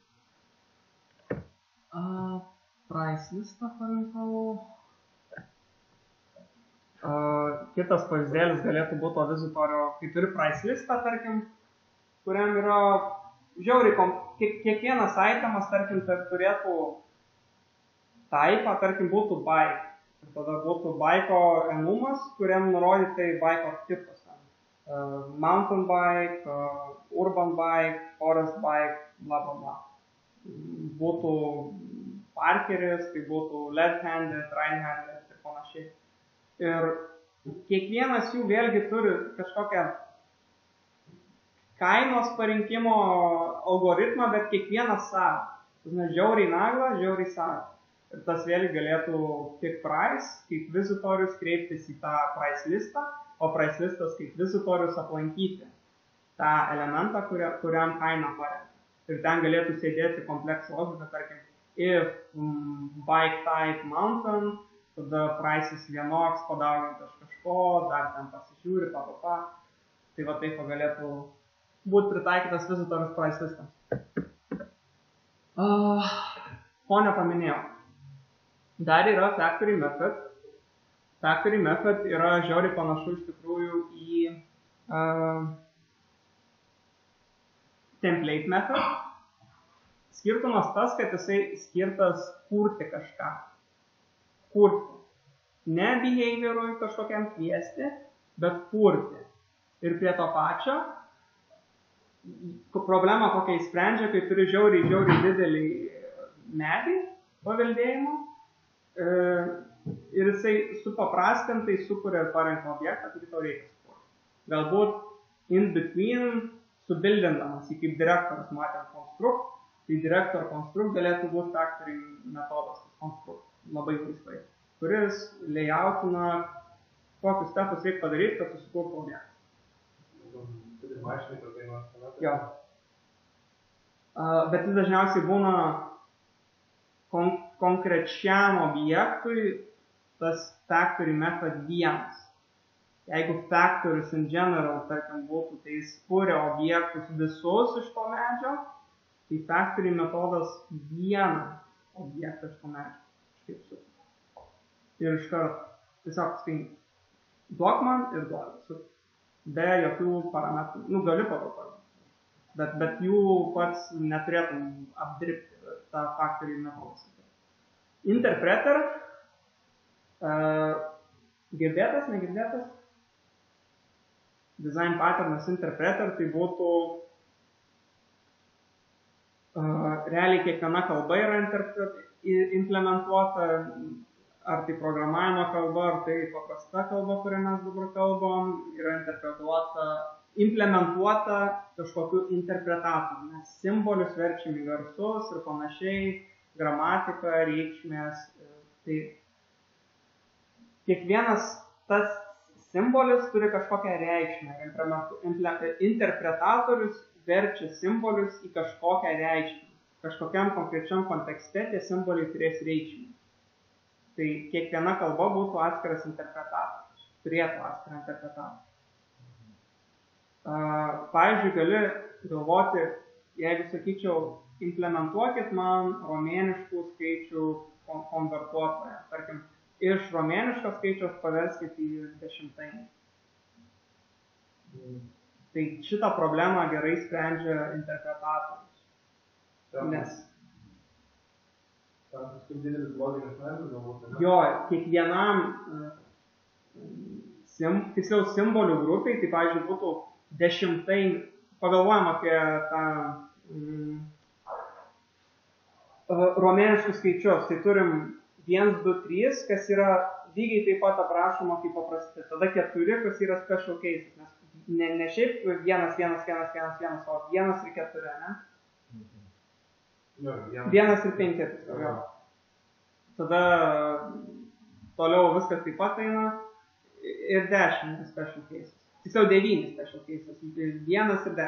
Uh, price listą parinkau. Uh, kitas pavyzdėlis galėtų būti to vizitorio, kai turi price listą, tarkim, kuriam yra žiauriai, kiek, kiekvienas itemas, tarkim, turėtų taipą, tarkim, būtų bike. Ir tada būtų bike'o enumas, kuriam nurodytai bike'o tipas. Uh, mountain bike, uh, urban bike, forest bike, bla bla bla. Būtų parkeris, tai būtų left-handed, right-handed ir panašiai. Ir kiekvienas jų vėlgi turi kažkokią kainos parinkimo algoritmą, bet kiekvienas savo. Tas žiauriai naglą, žiauriai savo. Ir tas vėlgi galėtų tiek price, kaip vizitorius kreiptis į tą price listą, o price listas kaip vizitorius aplankyti tą elementą, kuria, kuriam kainą parenka. Ir ten galėtų sėdėti kompleks logika, tarkim, if um, bike type mountain, tada prices vienoks padaugintas kažko, dar ten pasižiūri, pa, pa, pa. Tai va taip galėtų būti pritaikytas vizitorius price listams. Uh, ko nepaminėjau. Dar yra factory method. Factory method yra žiauriai panašu iš tikrųjų į uh, template method. Skirtumas tas, kad jisai skirtas kurti kažką. Kurti. Ne behaviorui kažkokiam kviesti, bet kurti. Ir prie to pačio problema, kokią įsprendžia, kai turi žiauriai, žiauriai didelį medį paveldėjimo. E, ir jisai supaprastintai sukuria ir parenka objektą, kurį tau reikia sukurti. Galbūt in between subildindamas, į kaip direktorius matėm construct, tai director construct galėtų būti factory metodas, construct, labai laisvai, kuris layoutina, kokius stepus reikia padaryti, kad susikurtų objektą. Turi mašinį, kad tai nuostabat? Jo. Uh, bet jis dažniausiai būna kon konkrečiam objektui tas factory method vienas. Jeigu factorius in general, tarkim, būtų, tai jis kuria objektus visus iš to medžio, tai factory metodas vieną objektą iš to medžio. Škaip su. Ir iš karto tiesiog skai duok man ir duok. Be jokių parametrų. Nu, gali pagal bet, bet jų pats neturėtum apdirbti tą factory metodą. Interpreter, uh, girdėtas, negirdėtas, design patternas interpreter, tai būtų uh, realiai kiekviena kalba yra implementuota, ar tai programavimo kalba, ar tai paprasta kalba, kurią mes dabar kalbam, yra interpretuota, implementuota kažkokiu interpretatoriu. Mes simbolius verčiam į garsus ir panašiai, gramatika, reikšmės. Tai kiekvienas tas simbolis turi kažkokią reikšmę. Interpretatorius verčia simbolius į kažkokią reikšmę. Kažkokiam konkrečiam kontekste tie simboliai turės reikšmę. Tai kiekviena kalba būtų atskiras interpretatorius. Turėtų atskirą interpretatorių. Uh, pavyzdžiui, gali galvoti, jeigu sakyčiau, implementuokit man romėniškų skaičių konvertuotoją. Tarkim, iš romėniško skaičiaus paverskit į dešimtainį. Mm. Tai šitą problemą gerai sprendžia interpretatorius. Nes jo, kiekvienam sim, tiksliau simbolių grupiai, tai pavyzdžiui būtų dešimtai, pagalvojam apie tą mm, romėniškus skaičius, tai turim vienas, du, trys, kas yra lygiai taip pat aprašoma kaip paprasti. Tada keturi, kas yra special cases, nes ne, ne šiaip vienas, vienas, vienas, vienas, vienas, o vienas ir keturi, ne? Jo, vienas. Vienas ir penki, jo. Tada toliau viskas taip pat eina ir dešimt special cases. Tiksliau devyni special cases, vienas ir dešimt.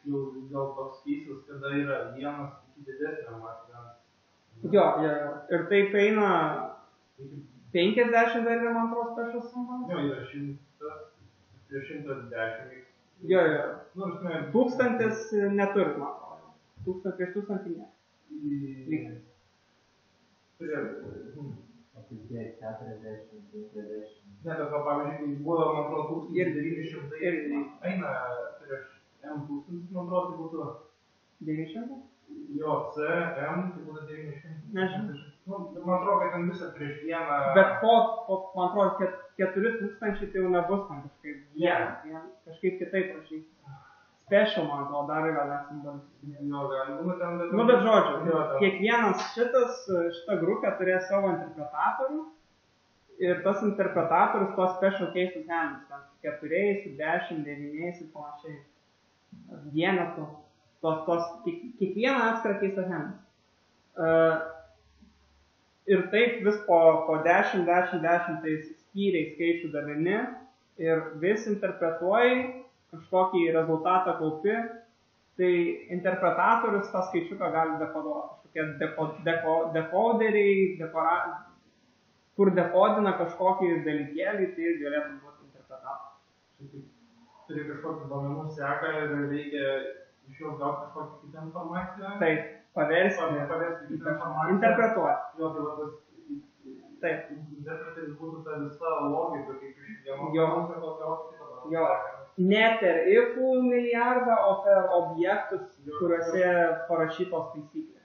jau gal toks keistas, kada yra vienas iki didesnio matmens. Jo, jo, jo. Ir taip eina penkiasdešimt dar yra, man atrodo, special symbolas. Jo, yra šimtas, prieš šimtas dešimt. Jo, jo. Nu, aš ne... Tūkstantis neturi, man atrodo. Tūkstant, prieš tūkstantį ne. Lygiai. Prie... Apidėk keturiasdešimt, penkiasdešimt. Ne, bet, pavyzdžiui, buvo, man atrodo, tūkstantis devyni šimtai. Ir eina prieš M tūkstantis, man atrodo, tai būtų... devyni šimtai? Jo, C, M, tai būtų devyni šimtai. Nežinau. Nu, man atrodo, kad ten visą prieš vieną... Bet po, po man atrodo, keturi tūkstančiai tai jau nebus man kažkaip. Yeah. Kažkaip kitaip rašyti. Special, man atrodo, dar yra nesimbolis. Jo, gali būti ten... Bet... Nu, bet žodžiu, jo, kiekvienas šitas, šita grupė turės savo interpretatorių. Ir tas interpretatorius tos special cases handles, ten su keturiais, su dešimt, devyniais ir panašiai. Vienetų. Tos, tos, kiekvieną atskirą case handles. Uh, ir taip vis po, po dešimt, dešimt, dešimt tais skyriai skaičių dalini ir vis interpretuoji, kažkokį rezultatą kaupi, tai interpretatorius tą skaičiuką gali dekoduoti. Kažkokie depo, depo, dekoderiai, dekora, kur dekodina kažkokį dalykėlį, tai ir galėtų būti interpretatorius. Turi kažkokį duomenų seką ir reikia iš jos gauti kažkokią kitą informaciją. Taip, paversti, paversti kitą informaciją. Interpretuoti. Jo, tai va tas... Taip. Interpreteris būtų ta visa logika, kaip iš vienos jo. Pusės gauti kitą. Jo. Ne per ifų milijardą, o per objektus, kuriuose parašytos taisyklės.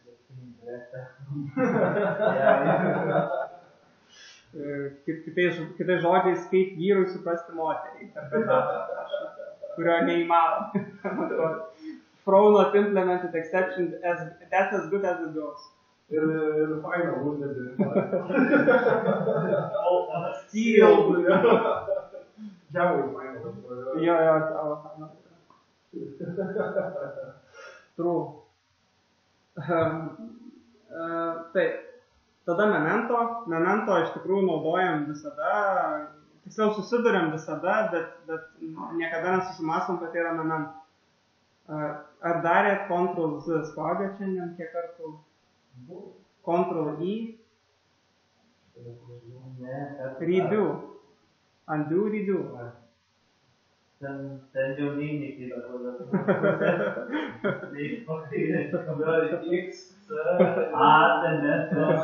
Kitais, kitais žodžiais, kaip vyrui suprasti moterį, kurio neįmanoma. Throw not implemented exception, as, that's as good as it goes. Ir, ir faina uždėdė. Steel. Džiavai faina. Jo, jo, džiavai faina. True. Um, uh, taip. Tada memento. Memento iš tikrųjų naudojam visada, tiksliau susiduriam visada, bet, bet niekada nesusimastom, kad tai yra memento. Uh, ar darėt Ctrl Z spaudėt šiandien kiek kartų? Ctrl E. Redo. Undo, redo. Ten, ten jau neįnikiai atrodo. X, A, ten net.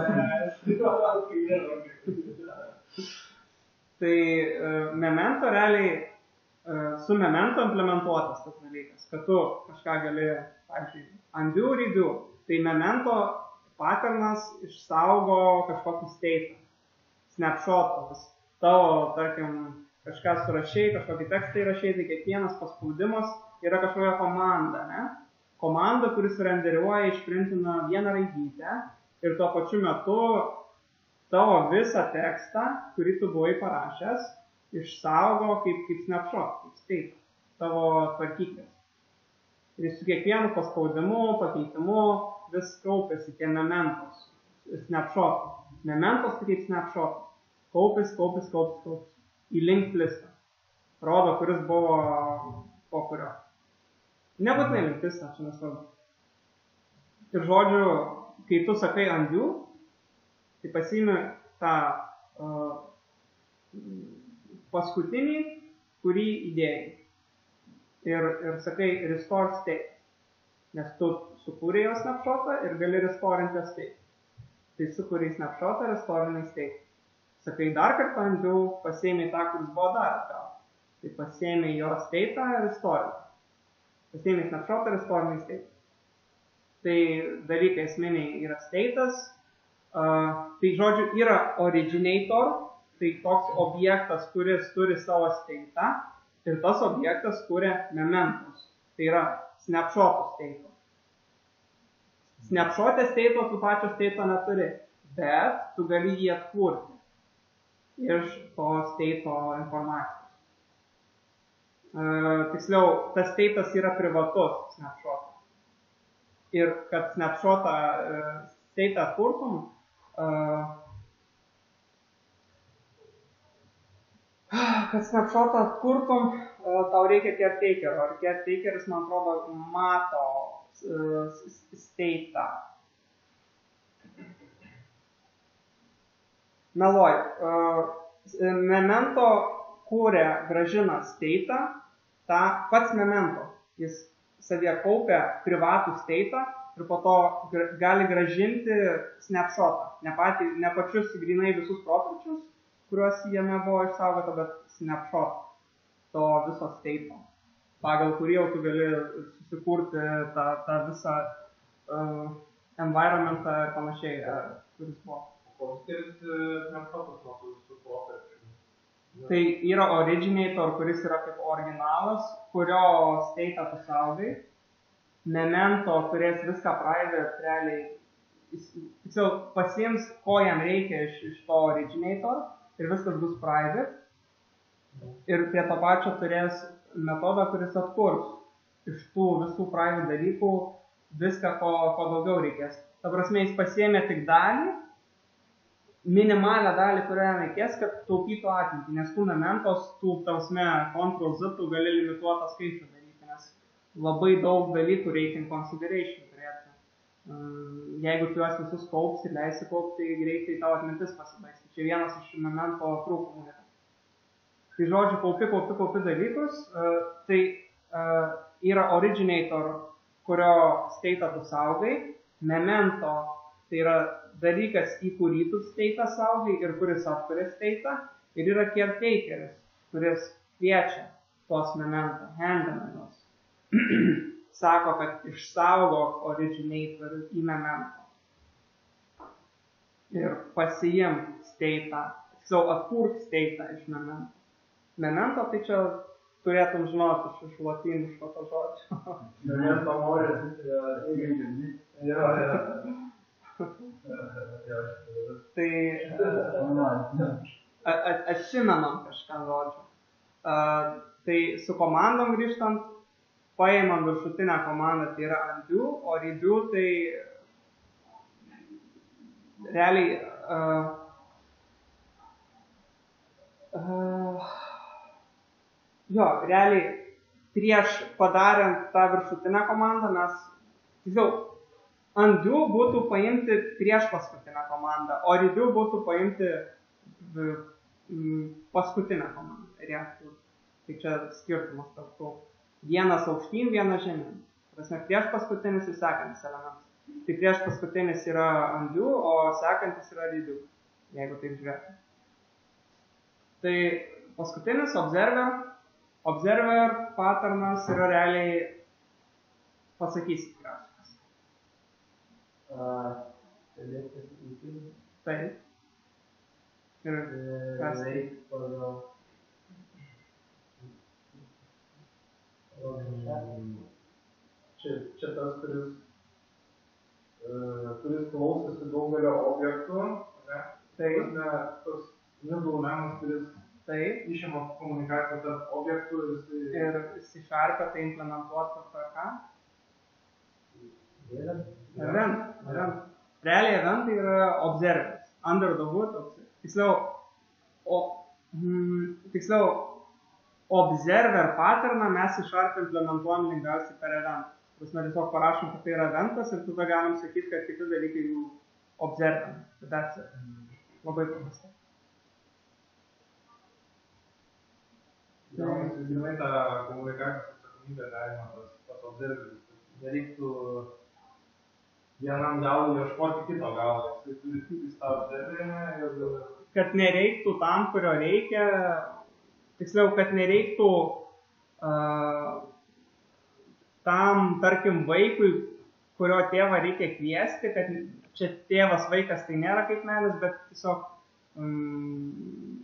Tai uh, memento realiai uh, su memento implementuotas tas dalykas, kad tu kažką gali, pavyzdžiui, undo, redo. Tai memento patternas išsaugo kažkokį state, snapshot, tavo, tarkim, kažką surašai, kažkokį tekstą įrašai, tai kiekvienas paspaudimas yra kažkokia komanda, ne? Komanda, kuris renderiuoja, išprintina vieną raidytę ir tuo pačiu metu tavo visą tekstą, kurį tu buvai parašęs, išsaugo kaip, kaip snapshot, kaip state, tavo tvarkyklės. Ir su kiekvienu paspaudimu, pakeitimu vis kaupiasi tie mementos, snapshot. Mementos tai kaip snapshot. Kaupis, kaupis, kaupis, kaupis. Į linked listą. Rodo, kuris buvo po kurio. Nebūtinai linked listą, čia nesvarbu. Ir žodžiu, kai tu sakai undo, tai pasiimi tą uh, paskutinį, kurį įdėjai. Ir, ir sakai restore state. Nes tu sukūrė jo snapshotą ir gali restorinti state. Tai sukūrė snapshotą, restorinai state. Sakai dar kartą undo, pasiėmė tą, kuris buvo dar atgal. Tai pasiėmė jo state'ą ir restorinai. Pasiėmė snapshotą, restorinai state. Tai dalykai esminiai yra state'as. Uh, tai žodžiu, yra originator, tai toks objektas, kuris turi savo state'ą. Ir tas objektas kuria mementos. Tai yra snapshotų state'o. Snapshot'e state'o tu pačio state'o neturi, bet tu gali jį atkurti iš to state'o informacijos. Uh, tiksliau, tas state'as yra privatus snapshot'as. Ir kad snapshot'ą uh, state'ą atkurtum, uh, kad snapshotą atkurtum, tau reikia caretakerio. Ir caretakeris, man atrodo, mato state'ą. Meluoju. Memento kūrė grąžina state'ą, tą pats memento. Jis savyje kaupia privatų state'ą ir po to gali grąžinti snapshotą. Ne, patį, ne pačius grinai visus properčius, kuriuos jame buvo išsaugota, bet snapshot to viso state'o, pagal kurį jau tu gali susikurti tą, tą visą uh, environmentą ir panašiai, uh, kuris buvo. O skiriasi snapshotas nuo tų visų properčių? Tai yra originator, kuris yra kaip originalas, kurio state'ą tu saugai. Memento turės viską private, realiai, tiksliau pasiims, ko jam reikia iš, iš to originator ir viskas bus private. Ir prie to pačio turės metodą, kuris atkurs iš tų visų private dalykų viską, ko, ko daugiau reikės. Ta prasme, jis pasiėmė tik dalį, minimalią dalį, kurią reikės, kad taupytų atmintį, nes tų mementos, tų tausme control Z, tu gali limituotą skaičių daryti, nes labai daug dalykų reikia in consideration turėti. Jeigu tu juos visus kaups ir leisi kaupti, tai greitai tavo atmintis pasibaigs. Čia vienas iš memento trūkumų yra. Tai žodžiu, kaupi, kaupi, kaupi dalykus, tai yra originator, kurio state'ą tu saugai, memento, tai yra dalykas, į kurį tu state'ą saugai ir kuris atkuria state'ą, ir yra caretakeris, kuris kviečia tos memento, handina juos. Sako, kad išsaugok originator į memento. Ir pasiim state'ą, tiksliau atkurk state'ą iš memento. Memento, tai čia turėtum žinoti iš, iš latiniško to žodžio. Memento morės yra, yra. Tai atsimenam kažką žodžiu. Tai su komandom grįžtant, paėmam viršutinę komandą, tai yra undo, o redo tai realiai uh, uh, jo, realiai prieš padarant tą viršutinę komandą mes, tiksliau, undo būtų paimti prieš paskutinę komandą, o redo būtų paimti paskutinę komandą. Reaktų. Tai čia skirtumas tarp tų. Vienas aukštyn, vienas žemyn. Prasme, prieš paskutinis ir sekantis elementas. Tai prieš paskutinis yra undo, o sekantis yra redo, jeigu taip žiūrėtume. Tai paskutinis observer. Observer patternas yra realiai, pasakysi tikriausiai. Selektas įpil. Taip. Ir kas tai? Čia, čia tas, kuris, kuris klausosi daugelio objektų, ne? Taip. Ne, tas middleman, kuris Taip. išima komunikaciją tarp objektų ir jisai... Ir C Sharp tai implementuota per ką? Event. Event. Event. Realiai eventai yra observers. Under the hood. Tiksliau, o, mm, tiksliau, observer patterną mes C Sharp implementuojam lengviausiai per event. Mes tiesiog parašom, kad tai yra eventas ir tada galim sakyti, kad kiti dalykai jų observami. That's it. Labai paprastai. Gaunasi, žinai, tą komunikacijos atsakomybę galima tas, tas observeris. Nereiktų vienam galui ieškoti kito galo. Jis turi tiktis tą observerinę ir... Kad nereiktų tam, kurio reikia, tiksliau, kad nereiktų uh, tam, tarkim, vaikui, kurio tėvą reikia kviesti, kad čia tėvas vaikas tai nėra kaip medis, bet tiesiog um,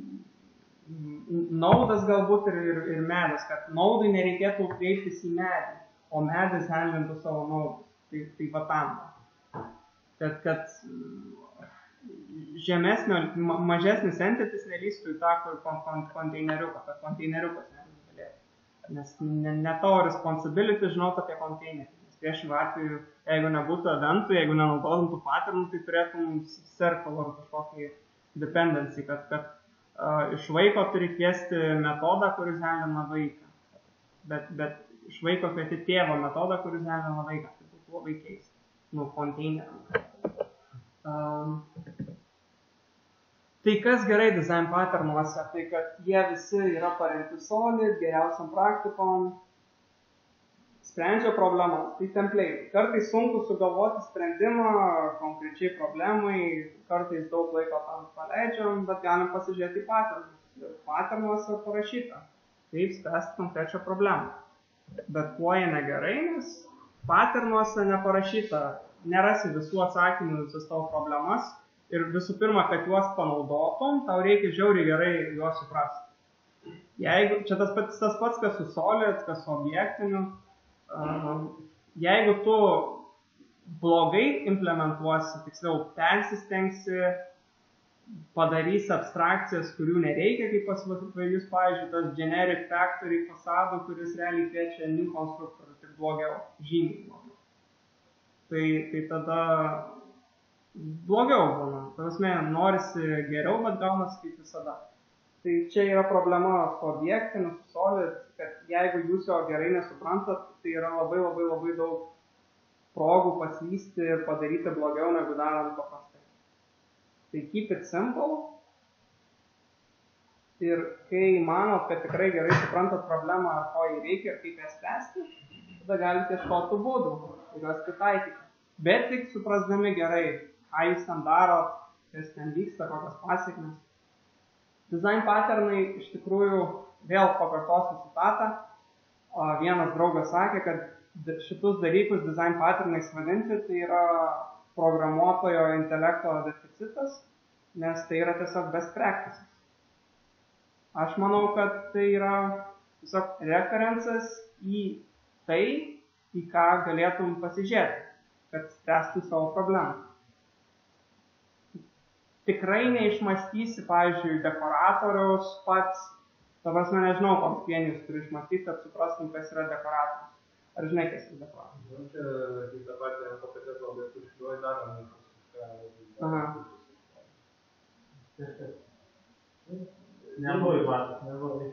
naudas galbūt ir, ir, ir medis, kad naudai nereikėtų kreiptis į medį, o medis handlintų savo naudus. Tai, tai va tam. Kad, kad žemesnio, ma, mažesnis entitis nelystų į tą konteineriuką, kad konteineriukas negalėtų. Nes ne, ne tavo responsibility žinot apie konteinerį. Nes priešingų atveju, jeigu nebūtų eventų, jeigu nenaudotum tų patternų, tai turėtum circle ar kažkokį dependency, kad, kad uh, iš vaiko turi kviesti metodą, kuris ženklina vaiką. Bet, bet iš vaiko kvieti tėvo metodą, kuris ženklina vaiką. Tai būtų labai keista. Nu, konteinerų. Um, tai kas gerai design patternuose, tai kad jie visi yra parengti solid, geriausiam praktikom, sprendžia problemas, tai template. Kartais sunku sugalvoti sprendimą konkrečiai problemai, kartais daug laiko tam paleidžiam, bet galim pasižiūrėti į patternus. Ir patternuose parašyta, kaip spręsti konkrečią problemą. Bet kuo jie negerai, nes patternuose neparašyta, nerasi visų atsakymų visas tavo problemas ir visų pirma, kad juos panaudotum, tau reikia žiauriai gerai juos suprasti. Jeigu, čia tas pats, tas pats, kas su solid, kas su objektiniu, uh, jeigu tu blogai implementuosi, tiksliau persistengsi, padarysi abstrakcijas, kurių nereikia, kaip pas jūs, pavyzdžiui, tas generic factory fasadų, kuris realiai kviečia new konstruktorių, tik blogiau, žymiai blogiau. Tai, tai tada blogiau būna. Prasme, norisi geriau, bet gaunasi kaip visada. Tai čia yra problema su objektiniu, su solid, kad jeigu jūs jo gerai nesuprantat, tai yra labai labai labai daug progų paslysti ir padaryti blogiau, negu darant paprastai. Tai keep it simple. Ir kai manot, kad tikrai gerai suprantat problemą, ar ko jį reikia ir kaip ją spręsti, tada galite ieškoti būdų ir juos pritaikyti. Bet tik suprasdami gerai, ką jūs ten darot, kas ten vyksta, kokios pasekmės. Design patternai iš tikrųjų, vėl pakartosiu citatą, vienas draugas sakė, kad šitus dalykus design patternais vadinti, tai yra programuotojo intelekto deficitas, nes tai yra tiesiog best practices. Aš manau, kad tai yra tiesiog referencas į tai, į ką galėtum pasižiūrėti, kad spręstų savo problemą. Tikrai neišmąstysi, pavyzdžiui, dekoratoriaus pats, ta prasme, nežinau, koks genijus turi išmąstyti, kad suprastum, kas yra dekoratorius. Ar žinai, kas yra dekoratorius? Nu, čia, kai tą patį kompetentų objektų išliuoja darą, Aha. Nebuvai batas, nebuvai.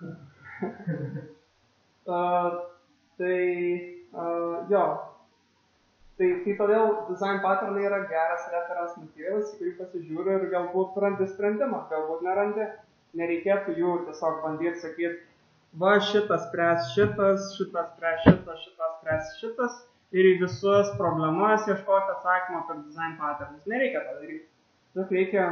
uh, tai, uh, jo, tai, tai todėl design patternai yra geras reference materialas, į kurį pasižiūri ir galbūt randi sprendimą, galbūt nerandi. Nereikėtų jų tiesiog bandyti sakyti, va šitas spręs šitas, šitas spręs šitas, šitas spręs šitas ir į visas problemas ieškoti atsakymą per design patternus. Nereikia tą daryti. Tiesiog reikia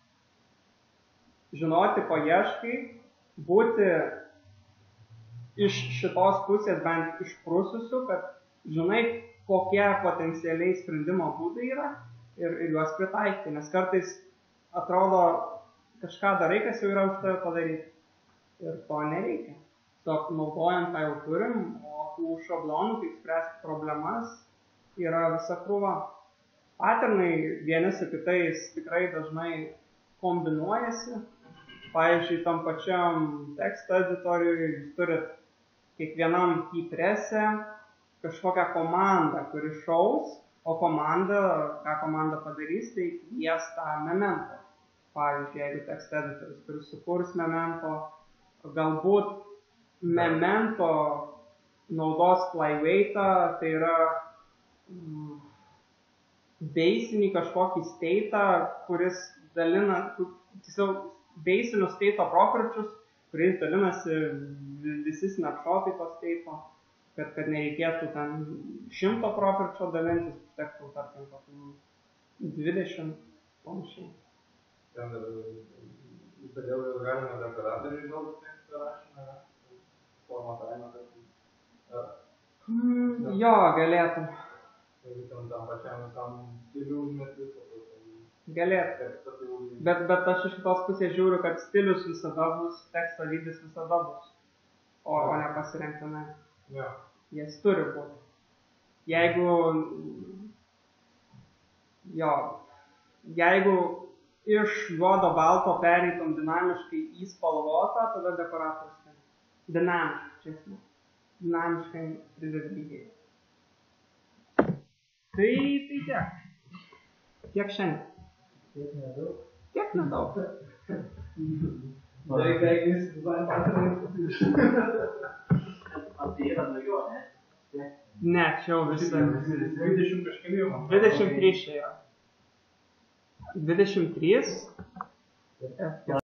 žinoti, ko ieškai, būti iš šitos pusės bent išprususių, kad žinai, kokie potencialiai sprendimo būdai yra ir, ir juos pritaikyti. Nes kartais atrodo, kažką darai, kas jau yra už tave padaryti. Ir to nereikia. Tiesiog naudojant, ką jau turim, o tų šablonų, kaip spręsti problemas, yra visa krūva. Patternai vieni su kitais tikrai dažnai kombinuojasi. Pavyzdžiui, tam pačiam teksto editoriui jūs turit kiekvienam keypresse kažkokią komandą, kuri šaus, o komanda, ką komanda padarys, tai kvies tą memento. Pavyzdžiui, jeigu teksto editorius, kuris sukurs memento, galbūt memento naudos flyweightą, tai yra mm, beisinį kažkokį state'ą, kuris dalina, tiesiog beisinių state'o properčius, kuriais dalinasi visi snapshotai to state'o, kad, kad nereikėtų ten šimto properčio dalintis, tektų tarkim dvidešimt panašiai. Ten todėl galima dekoratorių įžvelgti tekstą rašymą, formatavimą, kad... Mm, jo, galėtum. Jeigu ten tam pačiam visam stilių užmetis, galėtų. Bet, bet aš iš kitos pusės žiūriu, kad stilius visada bus, teksto lygis visada bus, o, o ne pasirinktinai. Ja. Jis turi būti. Jeigu, jo, jeigu iš juodo balto pereitum dinamiškai į spalvotą, tada dekoratorius. Dinamiškai, čia esmė. Dinamiškai pridėti lygiai. Tai, tai tiek. Tiek šiandien. Tiek nedaug. Tiek nedaug. Beveik beveik visi dizaino partneriai. O tai yra daugiau, ne? Ne, čia jau visi. dvidešimt kažkeli jau. dvidešimt trys čia yra. dvidešimt trys.